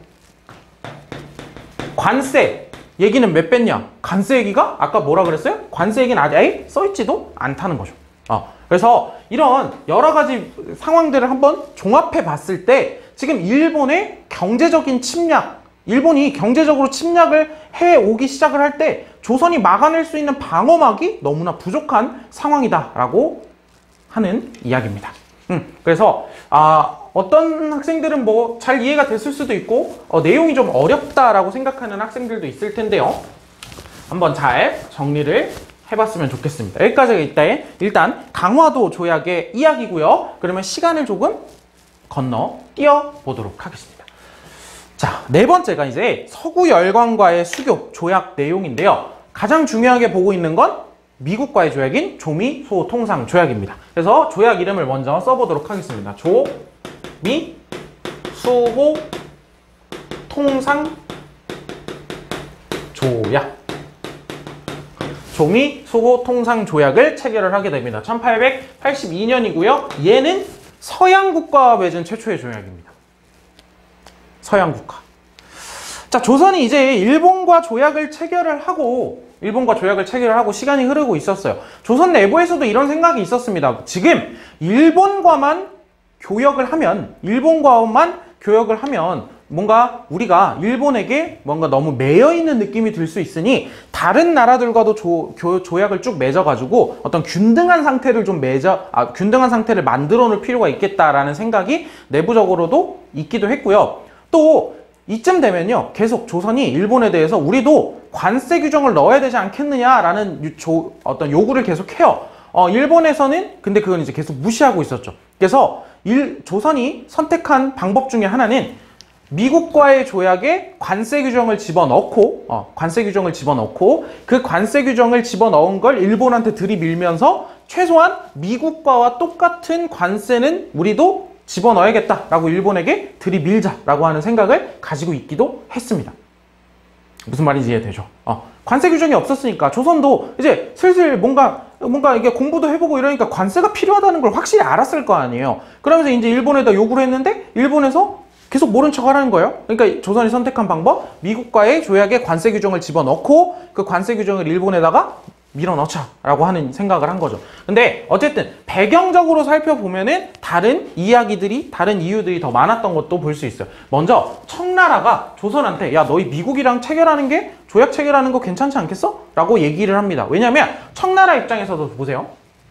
관세 얘기는 몇 뺐냐? 관세 얘기가 아까 뭐라 그랬어요? 관세 얘기는 아예 써있지도 않다는 거죠. 어, 그래서 이런 여러 가지 상황들을 한번 종합해 봤을 때 지금 일본의 경제적인 침략, 일본이 경제적으로 침략을 해오기 시작을 할 때 조선이 막아낼 수 있는 방어막이 너무나 부족한 상황이다라고 하는 이야기입니다. 음, 그래서 아, 어떤 학생들은 뭐 잘 이해가 됐을 수도 있고 어, 내용이 좀 어렵다라고 생각하는 학생들도 있을 텐데요. 한번 잘 정리를 해봤으면 좋겠습니다. 여기까지가 일단, 일단 강화도 조약의 이야기고요. 그러면 시간을 조금 건너 뛰어보도록 하겠습니다. 자, 네 번째가 이제 서구 열강과의 수교 조약 내용인데요. 가장 중요하게 보고 있는 건 미국과의 조약인 조미 수호 통상 조약입니다. 그래서 조약 이름을 먼저 써보도록 하겠습니다. 조미 수호 통상 조약. 조미 수호 통상 조약을 체결을 하게 됩니다. 천팔백팔십이 년이고요. 얘는 서양 국가와 맺은 최초의 조약입니다. 서양 국가. 자, 조선이 이제 일본과 조약을 체결을 하고 일본과 조약을 체결을 하고 시간이 흐르고 있었어요. 조선 내부에서도 이런 생각이 있었습니다. 지금 일본과만 교역을 하면 일본과만 교역을 하면 뭔가 우리가 일본에게 뭔가 너무 매여 있는 느낌이 들 수 있으니 다른 나라들과도 조, 교, 조약을 쭉 맺어가지고 어떤 균등한 상태를 좀 맺어 아, 균등한 상태를 만들어 놓을 필요가 있겠다라는 생각이 내부적으로도 있기도 했고요. 또 이쯤 되면요, 계속 조선이 일본에 대해서 우리도 관세 규정을 넣어야 되지 않겠느냐라는 조, 어떤 요구를 계속 해요. 어, 일본에서는 근데 그건 이제 계속 무시하고 있었죠. 그래서 일, 조선이 선택한 방법 중에 하나는 미국과의 조약에 관세 규정을 집어넣고 어, 관세 규정을 집어넣고 그 관세 규정을 집어넣은 걸 일본한테 들이밀면서 최소한 미국과와 똑같은 관세는 우리도 집어넣어야겠다라고 일본에게 들이밀자라고 하는 생각을 가지고 있기도 했습니다. 무슨 말인지 이해되죠? 어, 관세 규정이 없었으니까 조선도 이제 슬슬 뭔가 뭔가 이게 공부도 해보고 이러니까 관세가 필요하다는 걸 확실히 알았을 거 아니에요. 그러면서 이제 일본에다 요구를 했는데 일본에서 계속 모른 척 하라는 거예요. 그러니까 조선이 선택한 방법, 미국과의 조약에 관세 규정을 집어넣고 그 관세 규정을 일본에다가 밀어넣자라고 하는 생각을 한 거죠. 근데 어쨌든 배경적으로 살펴보면은 다른 이야기들이, 다른 이유들이 더 많았던 것도 볼 수 있어요. 먼저 청나라가 조선한테 야, 너희 미국이랑 체결하는 게 조약 체결하는 거 괜찮지 않겠어? 라고 얘기를 합니다. 왜냐면 청나라 입장에서도 보세요.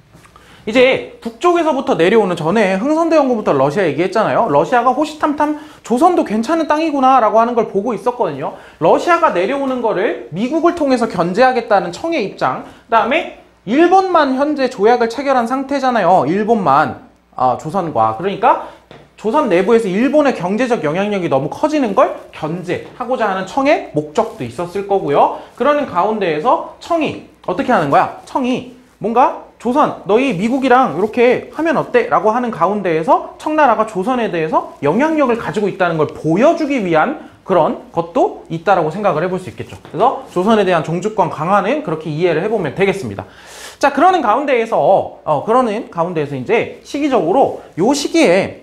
이제 북쪽에서부터 내려오는, 전에 흥선대원군부터 러시아 얘기했잖아요. 러시아가 호시탐탐 조선도 괜찮은 땅이구나 라고 하는 걸 보고 있었거든요. 러시아가 내려오는 거를 미국을 통해서 견제하겠다는 청의 입장, 그 다음에 일본만 현재 조약을 체결한 상태잖아요. 일본만, 아, 조선과. 그러니까 조선 내부에서 일본의 경제적 영향력이 너무 커지는 걸 견제하고자 하는 청의 목적도 있었을 거고요. 그러는 가운데에서 청이 어떻게 하는 거야? 청이 뭔가 조선, 너희 미국이랑 이렇게 하면 어때? 라고 하는 가운데에서 청나라가 조선에 대해서 영향력을 가지고 있다는 걸 보여주기 위한 그런 것도 있다라고 생각을 해볼 수 있겠죠. 그래서 조선에 대한 종주권 강화는 그렇게 이해를 해보면 되겠습니다. 자, 그러는 가운데에서, 어, 그러는 가운데에서 이제 시기적으로 요 시기에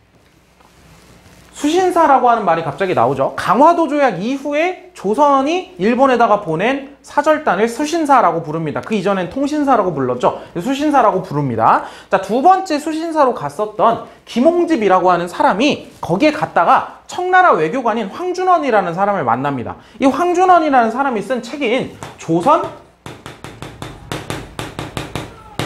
수신사라고 하는 말이 갑자기 나오죠. 강화도 조약 이후에 조선이 일본에다가 보낸 사절단을 수신사라고 부릅니다. 그 이전엔 통신사라고 불렀죠. 수신사라고 부릅니다. 자, 두 번째 수신사로 갔었던 김홍집이라고 하는 사람이 거기에 갔다가 청나라 외교관인 황준원이라는 사람을 만납니다. 이 황준원이라는 사람이 쓴 책인 조선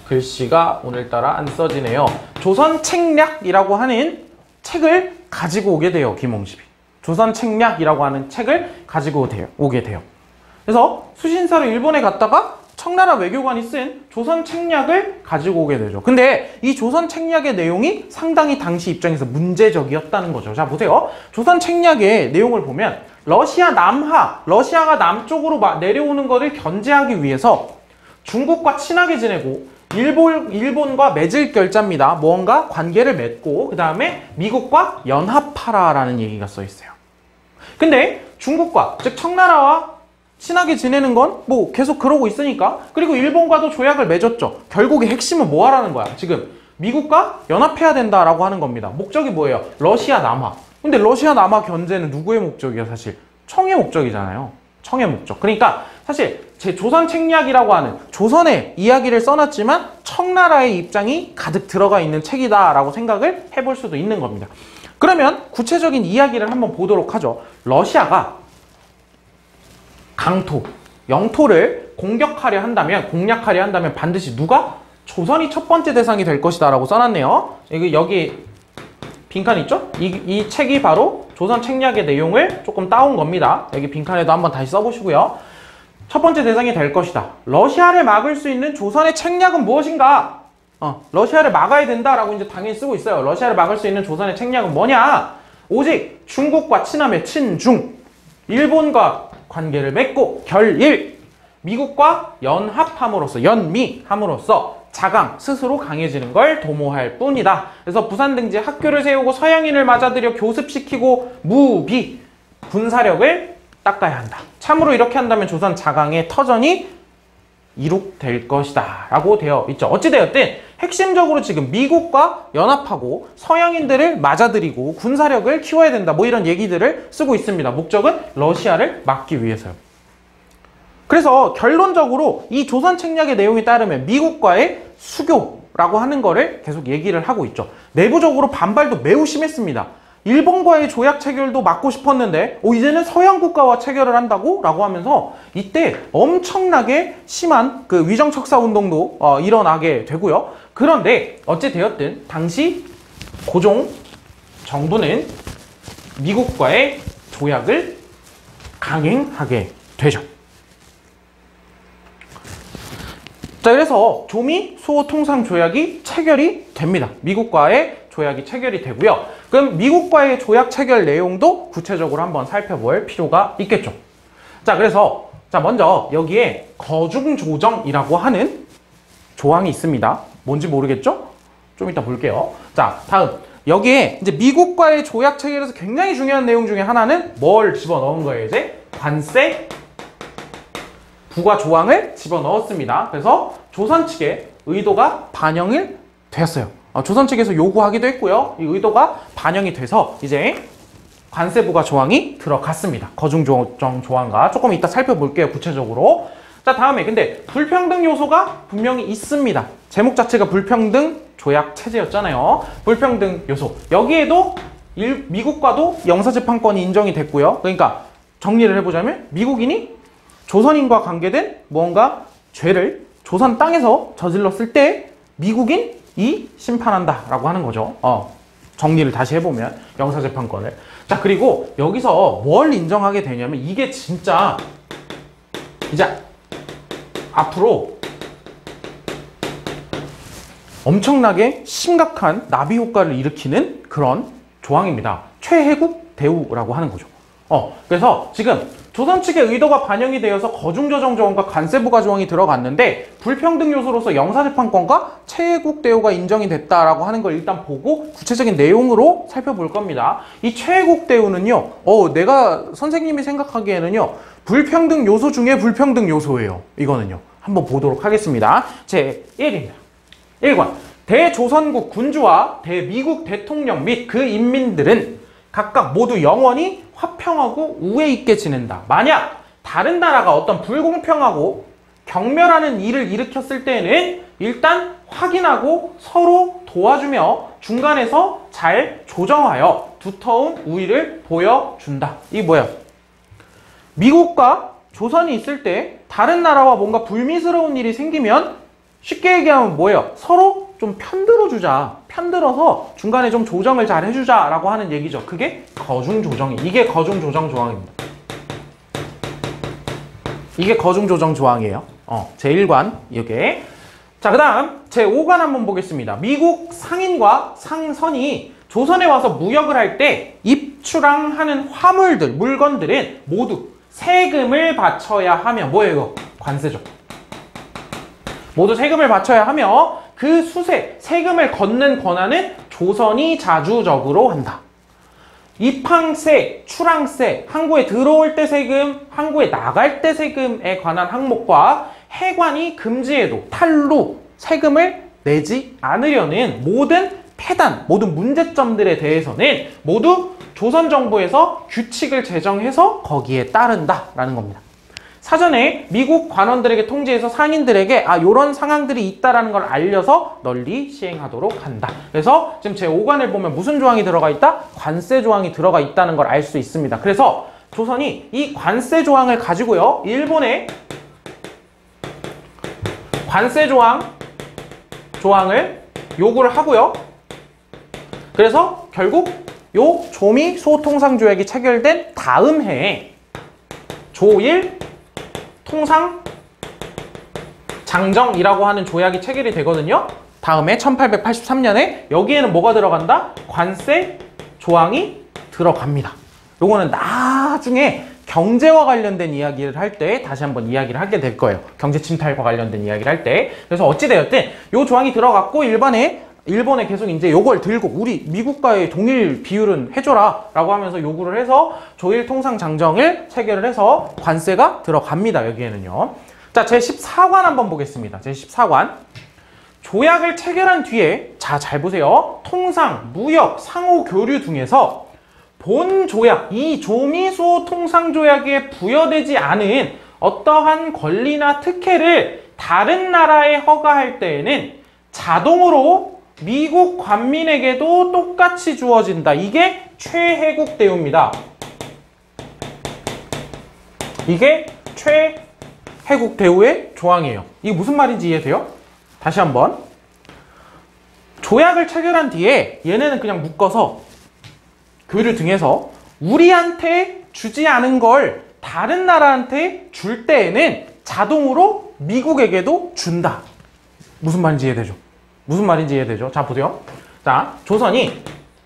글씨가 오늘따라 안 써지네요. 조선책략이라고 하는 책을 가지고 오게 돼요. 김홍십이. 조선책략이라고 하는 책을 가지고 오게 돼요. 그래서 수신사로 일본에 갔다가 청나라 외교관이 쓴 조선책략을 가지고 오게 되죠. 근데 이 조선책략의 내용이 상당히 당시 입장에서 문제적이었다는 거죠. 자, 보세요. 조선책략의 내용을 보면 러시아 남하, 러시아가 남쪽으로 내려오는 것을 견제하기 위해서 중국과 친하게 지내고 일본, 일본과 맺을 결자입니다. 뭔가 관계를 맺고 그 다음에 미국과 연합하라라는 얘기가 써 있어요. 근데 중국과, 즉 청나라와 친하게 지내는 건 뭐 계속 그러고 있으니까, 그리고 일본과도 조약을 맺었죠. 결국에 핵심은 뭐 하라는 거야? 지금 미국과 연합해야 된다라고 하는 겁니다. 목적이 뭐예요? 러시아 남하. 근데 러시아 남하 견제는 누구의 목적이야? 사실 청의 목적이잖아요. 청의 목적. 그러니까 사실 제 조선책략이라고 하는 조선의 이야기를 써놨지만 청나라의 입장이 가득 들어가 있는 책이다라고 생각을 해볼 수도 있는 겁니다. 그러면 구체적인 이야기를 한번 보도록 하죠. 러시아가 강토, 영토를 공격하려 한다면, 공략하려 한다면 반드시 누가? 조선이 첫 번째 대상이 될 것이다 라고 써놨네요. 여기, 여기 빈칸 있죠? 이, 이 책이 바로 조선책략의 내용을 조금 따온 겁니다. 여기 빈칸에도 한번 다시 써보시고요. 첫 번째 대상이 될 것이다. 러시아를 막을 수 있는 조선의 책략은 무엇인가? 어, 러시아를 막아야 된다라고 이제 당연히 쓰고 있어요. 러시아를 막을 수 있는 조선의 책략은 뭐냐? 오직 중국과 친함의 친중, 일본과 관계를 맺고 결일, 미국과 연합함으로써, 연미함으로써 자강, 스스로 강해지는 걸 도모할 뿐이다. 그래서 부산 등지에 학교를 세우고 서양인을 맞아들여 교습시키고 무비, 군사력을 닦아야 한다. 참으로 이렇게 한다면 조선 자강의 터전이 이룩될 것이다 라고 되어 있죠. 어찌되었든 핵심적으로 지금 미국과 연합하고 서양인들을 맞아들이고 군사력을 키워야 된다, 뭐 이런 얘기들을 쓰고 있습니다. 목적은 러시아를 막기 위해서요. 그래서 결론적으로 이 조선책략의 내용에 따르면 미국과의 수교라고 하는 거를 계속 얘기를 하고 있죠. 내부적으로 반발도 매우 심했습니다. 일본과의 조약 체결도 막고 싶었는데 오, 이제는 서양 국가와 체결을 한다고? 라고 하면서 이때 엄청나게 심한 그 위정척사 운동도 어, 일어나게 되고요. 그런데 어찌되었든 당시 고종 정부는 미국과의 조약을 강행하게 되죠. 자, 그래서 조미 수호 통상 조약이 체결이 됩니다. 미국과의 조약이 체결이 되고요. 그럼 미국과의 조약 체결 내용도 구체적으로 한번 살펴볼 필요가 있겠죠. 자, 그래서 자 먼저 여기에 거중조정이라고 하는 조항이 있습니다. 뭔지 모르겠죠? 좀 이따 볼게요. 자, 다음 여기에 이제 미국과의 조약 체결에서 굉장히 중요한 내용 중에 하나는 뭘 집어넣은 거예요? 이제 관세 부과 조항을 집어넣었습니다. 그래서 조선 측의 의도가 반영이 되었어요. 어, 조선 측에서 요구하기도 했고요. 이 의도가 반영이 돼서 이제 관세 부과 조항이 들어갔습니다. 거중조정 조항과 조금 이따 살펴볼게요. 구체적으로. 자, 다음에 근데 불평등 요소가 분명히 있습니다. 제목 자체가 불평등 조약 체제였잖아요. 불평등 요소. 여기에도 일, 미국과도 영사재판권이 인정이 됐고요. 그러니까 정리를 해보자면 미국인이 조선인과 관계된 뭔가 죄를 조선 땅에서 저질렀을 때 미국인이 심판한다 라고 하는 거죠. 어, 정리를 다시 해보면 영사재판권을. 자, 그리고 여기서 뭘 인정하게 되냐면 이게 진짜 이제 앞으로 엄청나게 심각한 나비 효과를 일으키는 그런 조항입니다. 최혜국 대우라고 하는 거죠. 어, 그래서 지금 조선 측의 의도가 반영이 되어서 거중조정 조항과 관세부과 조항이 들어갔는데 불평등 요소로서 영사재판권과 최혜국 대우가 인정이 됐다라고 하는 걸 일단 보고 구체적인 내용으로 살펴볼 겁니다. 이 최혜국 대우는요, 어, 내가 선생님이 생각하기에는요, 불평등 요소 중에 불평등 요소예요. 이거는요. 한번 보도록 하겠습니다. 제일입니다. 일 번. 대조선국 군주와 대미국 대통령 및 그 인민들은 각각 모두 영원히 화평하고 우애 있게 지낸다. 만약 다른 나라가 어떤 불공평하고 경멸하는 일을 일으켰을 때는 일단 확인하고 서로 도와주며 중간에서 잘 조정하여 두터운 우위를 보여준다. 이게 뭐야? 미국과 조선이 있을 때 다른 나라와 뭔가 불미스러운 일이 생기면 쉽게 얘기하면 뭐예요? 서로 좀 편들어주자. 편들어서 중간에 좀 조정을 잘 해주자라고 하는 얘기죠. 그게 거중조정이. 이게 거중조정 조항입니다. 이게 거중조정 조항이에요. 어, 제일 관 이게. 자, 그 다음 제오 관 한번 보겠습니다. 미국 상인과 상선이 조선에 와서 무역을 할 때 입출항하는 화물들, 물건들은 모두 세금을 바쳐야 하며 뭐예요 이거? 관세죠. 모두 세금을 바쳐야 하며 그 수세, 세금을 걷는 권한은 조선이 자주적으로 한다. 입항세, 출항세, 항구에 들어올 때 세금, 항구에 나갈 때 세금에 관한 항목과 해관이 금지해도 탈루, 세금을 내지 않으려는 모든 폐단, 모든 문제점들에 대해서는 모두 조선 정부에서 규칙을 제정해서 거기에 따른다라는 겁니다. 사전에 미국 관원들에게 통지해서 상인들에게 아 요런 상황들이 있다라는 걸 알려서 널리 시행하도록 한다. 그래서 지금 제오 관을 보면 무슨 조항이 들어가 있다? 관세 조항이 들어가 있다는 걸 알 수 있습니다. 그래서 조선이 이 관세 조항을 가지고요. 일본에 관세 조항 조항을 요구를 하고요. 그래서 결국 요 조미 소통상 조약이 체결된 다음 해에 조일 통상 장정이라고 하는 조약이 체결이 되거든요. 다음에 천팔백팔십삼 년에 여기에는 뭐가 들어간다? 관세 조항이 들어갑니다. 요거는 나중에 경제와 관련된 이야기를 할 때 다시 한번 이야기를 하게 될 거예요. 경제 침탈과 관련된 이야기를 할 때. 그래서 어찌되었든 요 조항이 들어갔고 일본에 일본에 계속 이제 요걸 들고 우리 미국과의 동일 비율은 해줘라 라고 하면서 요구를 해서 조일 통상 장정을 체결을 해서 관세가 들어갑니다. 여기에는요. 자, 제십사 관 한번 보겠습니다. 제십사 관. 조약을 체결한 뒤에 자, 잘 보세요. 통상, 무역, 상호 교류 등에서 본 조약, 이 조미소 통상 조약에 부여되지 않은 어떠한 권리나 특혜를 다른 나라에 허가할 때에는 자동으로 미국 관민에게도 똑같이 주어진다. 이게 최혜국 대우입니다. 이게 최혜국 대우의 조항이에요. 이게 무슨 말인지 이해돼요? 다시 한번. 조약을 체결한 뒤에 얘네는 그냥 묶어서 교류 등에서 우리한테 주지 않은 걸 다른 나라한테 줄 때에는 자동으로 미국에게도 준다. 무슨 말인지 이해되죠? 무슨 말인지 이해되죠? 자, 보세요. 자, 조선이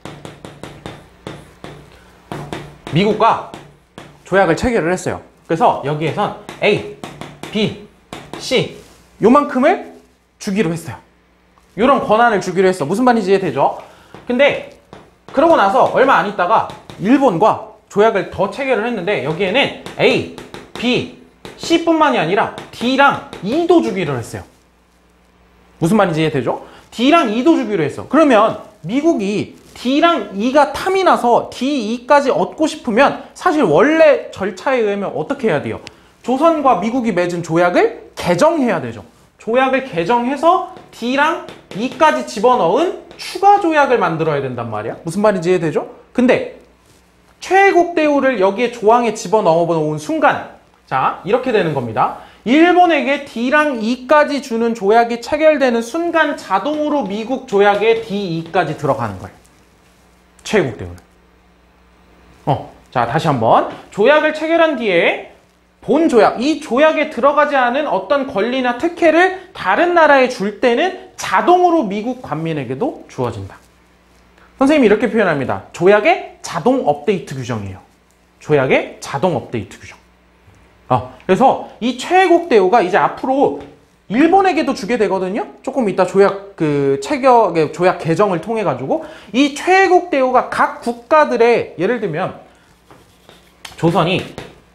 미국과 조약을 체결을 했어요. 그래서 여기에선 A, B, C 요만큼을 주기로 했어요. 요런 권한을 주기로 했어. 무슨 말인지 이해되죠? 근데 그러고 나서 얼마 안 있다가 일본과 조약을 더 체결을 했는데 여기에는 A, B, C뿐만이 아니라 D랑 E도 주기로 했어요. 무슨 말인지 이해되죠? D랑 E도 주기로 했어. 그러면 미국이 D랑 E가 탐이 나서 디, E까지 얻고 싶으면 사실 원래 절차에 의하면 어떻게 해야 돼요? 조선과 미국이 맺은 조약을 개정해야 되죠. 조약을 개정해서 D랑 E까지 집어넣은 추가 조약을 만들어야 된단 말이야. 무슨 말인지 이해되죠? 근데 최혜국 대우를 여기에 조항에 집어넣어 놓은 순간 자, 이렇게 되는 겁니다. 일본에게 D랑 E까지 주는 조약이 체결되는 순간 자동으로 미국 조약에 디, E까지 들어가는 거예요. 최혜국 대우는. 어, 자, 다시 한번. 조약을 체결한 뒤에 본 조약, 이 조약에 들어가지 않은 어떤 권리나 특혜를 다른 나라에 줄 때는 자동으로 미국 관민에게도 주어진다. 선생님이 이렇게 표현합니다. 조약의 자동 업데이트 규정이에요. 조약의 자동 업데이트 규정. 어, 그래서 이 최혜국 대우가 이제 앞으로 일본에게도 주게 되거든요. 조금 이따 조약 그 체결 조약 개정을 통해 가지고 이 최혜국 대우가 각 국가들의 예를 들면 조선이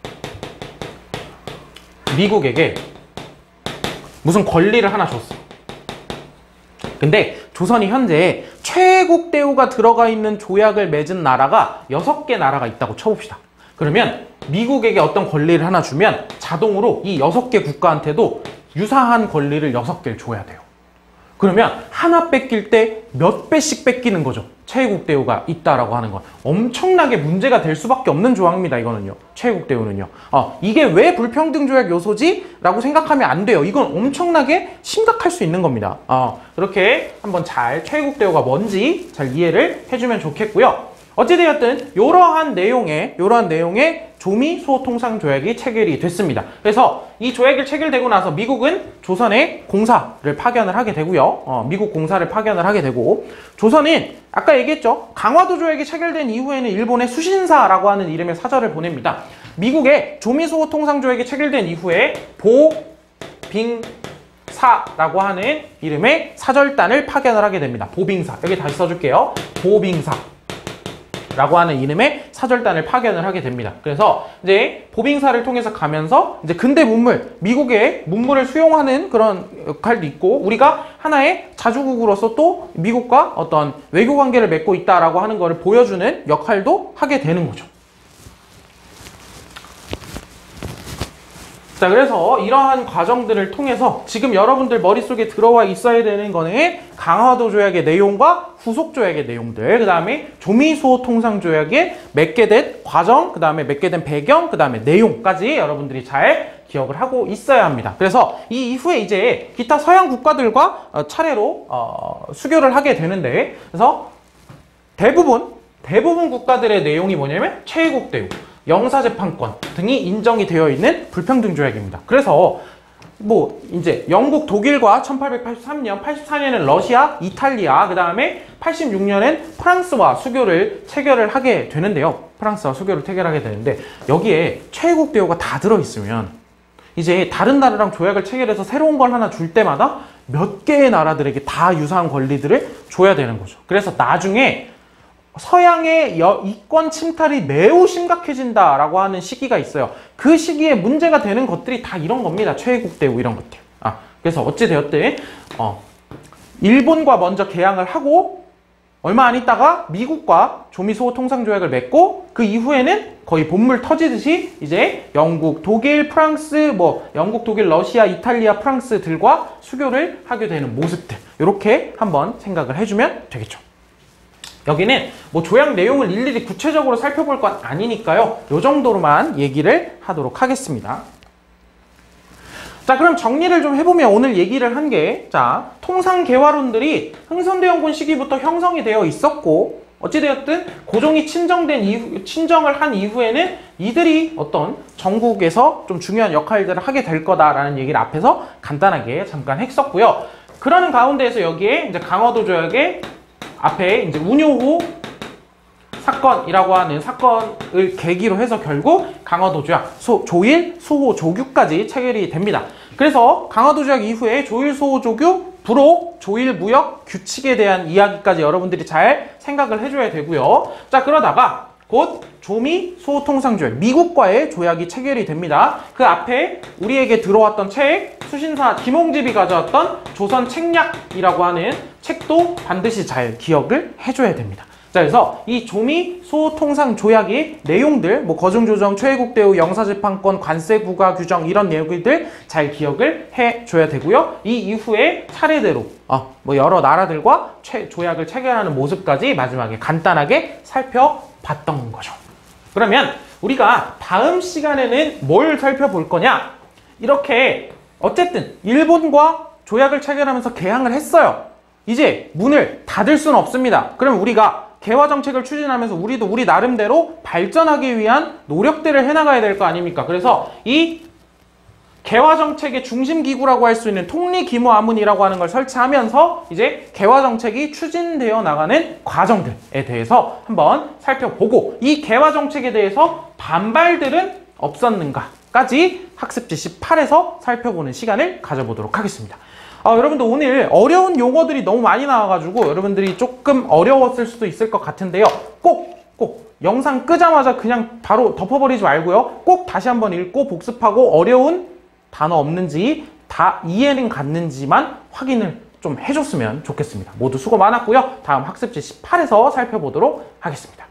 미국에게 무슨 권리를 하나 줬어. 근데 조선이 현재 최혜국 대우가 들어가 있는 조약을 맺은 나라가 여섯 개 나라가 있다고 쳐봅시다. 그러면 미국에게 어떤 권리를 하나 주면 자동으로 이 여섯 개 국가한테도 유사한 권리를 여섯 개를 줘야 돼요. 그러면 하나 뺏길 때 몇 배씩 뺏기는 거죠. 최애국대우가 있다라고 하는 건 엄청나게 문제가 될 수밖에 없는 조항입니다. 이거는요. 최애국대우는요. 어, 이게 왜 불평등조약 요소지? 라고 생각하면 안 돼요. 이건 엄청나게 심각할 수 있는 겁니다. 어, 이렇게 한번 잘 최애국대우가 뭔지 잘 이해를 해주면 좋겠고요. 어찌되었든 이러한 내용의 이러한 내용의 조미 수호통상 조약이 체결이 됐습니다. 그래서 이 조약이 체결되고 나서 미국은 조선에 공사를 파견을 하게 되고요. 어, 미국 공사를 파견을 하게 되고 조선은 아까 얘기했죠. 강화도 조약이 체결된 이후에는 일본의 수신사라고 하는 이름의 사절을 보냅니다. 미국의 조미 수호통상 조약이 체결된 이후에 보빙사라고 하는 이름의 사절단을 파견을 하게 됩니다. 보빙사. 여기 다시 써줄게요. 보빙사. 라고 하는 이름의 사절단을 파견을 하게 됩니다. 그래서 이제 보빙사를 통해서 가면서 이제 근대 문물, 미국의 문물을 수용하는 그런 역할도 있고 우리가 하나의 자주국으로서 또 미국과 어떤 외교 관계를 맺고 있다라고 하는 것을 보여주는 역할도 하게 되는 거죠. 자, 그래서 이러한 과정들을 통해서 지금 여러분들 머릿속에 들어와 있어야 되는 거는 강화도 조약의 내용과 후속 조약의 내용들, 그 다음에 조미수호통상조약에 맺게 된 과정, 그 다음에 맺게 된 배경, 그 다음에 내용까지 여러분들이 잘 기억을 하고 있어야 합니다. 그래서 이 이후에 이제 기타 서양 국가들과 차례로 어, 수교를 하게 되는데, 그래서 대부분 대부분 국가들의 내용이 뭐냐면 최애국대우, 영사재판권 등이 인정이 되어 있는 불평등조약입니다. 그래서 뭐 이제 영국, 독일과 천팔백팔십삼 년, 팔십사 년엔 러시아, 이탈리아, 그 다음에 팔십육 년엔 프랑스와 수교를 체결을 하게 되는데요. 프랑스와 수교를 체결하게 되는데 여기에 최애국대우가 다 들어있으면 이제 다른 나라랑 조약을 체결해서 새로운 걸 하나 줄 때마다 몇 개의 나라들에게 다 유사한 권리들을 줘야 되는 거죠. 그래서 나중에 서양의 이권 침탈이 매우 심각해진다라고 하는 시기가 있어요. 그 시기에 문제가 되는 것들이 다 이런 겁니다. 최애국대우 이런 것들. 아, 그래서 어찌되었든 어, 일본과 먼저 개항을 하고 얼마 안 있다가 미국과 조미수호통상조약을 맺고 그 이후에는 거의 본물 터지듯이 이제 영국, 독일, 프랑스, 뭐 영국, 독일, 러시아, 이탈리아, 프랑스들과 수교를 하게 되는 모습들, 이렇게 한번 생각을 해주면 되겠죠. 여기는 뭐 조약 내용을 일일이 구체적으로 살펴볼 건 아니니까요. 요 정도로만 얘기를 하도록 하겠습니다. 자, 그럼 정리를 좀 해보면 오늘 얘기를 한 게, 자, 통상개화론들이 흥선대원군 시기부터 형성이 되어 있었고, 어찌되었든 고종이 친정된 이후, 친정을 한 이후에는 이들이 어떤 전국에서 좀 중요한 역할들을 하게 될 거다라는 얘기를 앞에서 간단하게 잠깐 했었고요. 그러는 가운데에서 여기에 이제 강화도 조약의 앞에 이제 운요호 사건이라고 하는 사건을 계기로 해서 결국 강화도 조약, 소, 조일, 수호, 조규까지 체결이 됩니다. 그래서 강화도 조약 이후에 조일, 수호, 조규, 부록, 조일, 무역, 규칙에 대한 이야기까지 여러분들이 잘 생각을 해줘야 되고요. 자, 그러다가 곧 조미 수호통상조약, 미국과의 조약이 체결이 됩니다. 그 앞에 우리에게 들어왔던 책, 수신사 김홍집이 가져왔던 조선 책략이라고 하는 책도 반드시 잘 기억을 해줘야 됩니다. 자, 그래서 이 조미 수호통상조약의 내용들, 뭐 거중조정, 최애국대우, 영사재판권, 관세부가 규정 이런 내용들 잘 기억을 해줘야 되고요. 이 이후에 차례대로 어, 뭐 여러 나라들과 최, 조약을 체결하는 모습까지 마지막에 간단하게 살펴봤던 거죠. 그러면 우리가 다음 시간에는 뭘 살펴볼 거냐? 이렇게 어쨌든 일본과 조약을 체결하면서 개항을 했어요. 이제 문을 닫을 수는 없습니다. 그럼 우리가 개화 정책을 추진하면서 우리도 우리 나름대로 발전하기 위한 노력들을 해나가야 될 거 아닙니까? 그래서 이 개화 정책의 중심 기구라고 할 수 있는 통리기무아문이라고 하는 걸 설치하면서 이제 개화 정책이 추진되어 나가는 과정들에 대해서 한번 살펴보고, 이 개화 정책에 대해서 반발들은 없었는가까지 학습지 십팔에서 살펴보는 시간을 가져보도록 하겠습니다. 아, 여러분들 오늘 어려운 용어들이 너무 많이 나와가지고 여러분들이 조금 어려웠을 수도 있을 것 같은데요. 꼭, 꼭 영상 끄자마자 그냥 바로 덮어버리지 말고요. 꼭 다시 한번 읽고 복습하고 어려운 단어 없는지 다 이해는 갔는지만 확인을 좀 해줬으면 좋겠습니다. 모두 수고 많았고요. 다음 학습지 십팔에서 살펴보도록 하겠습니다.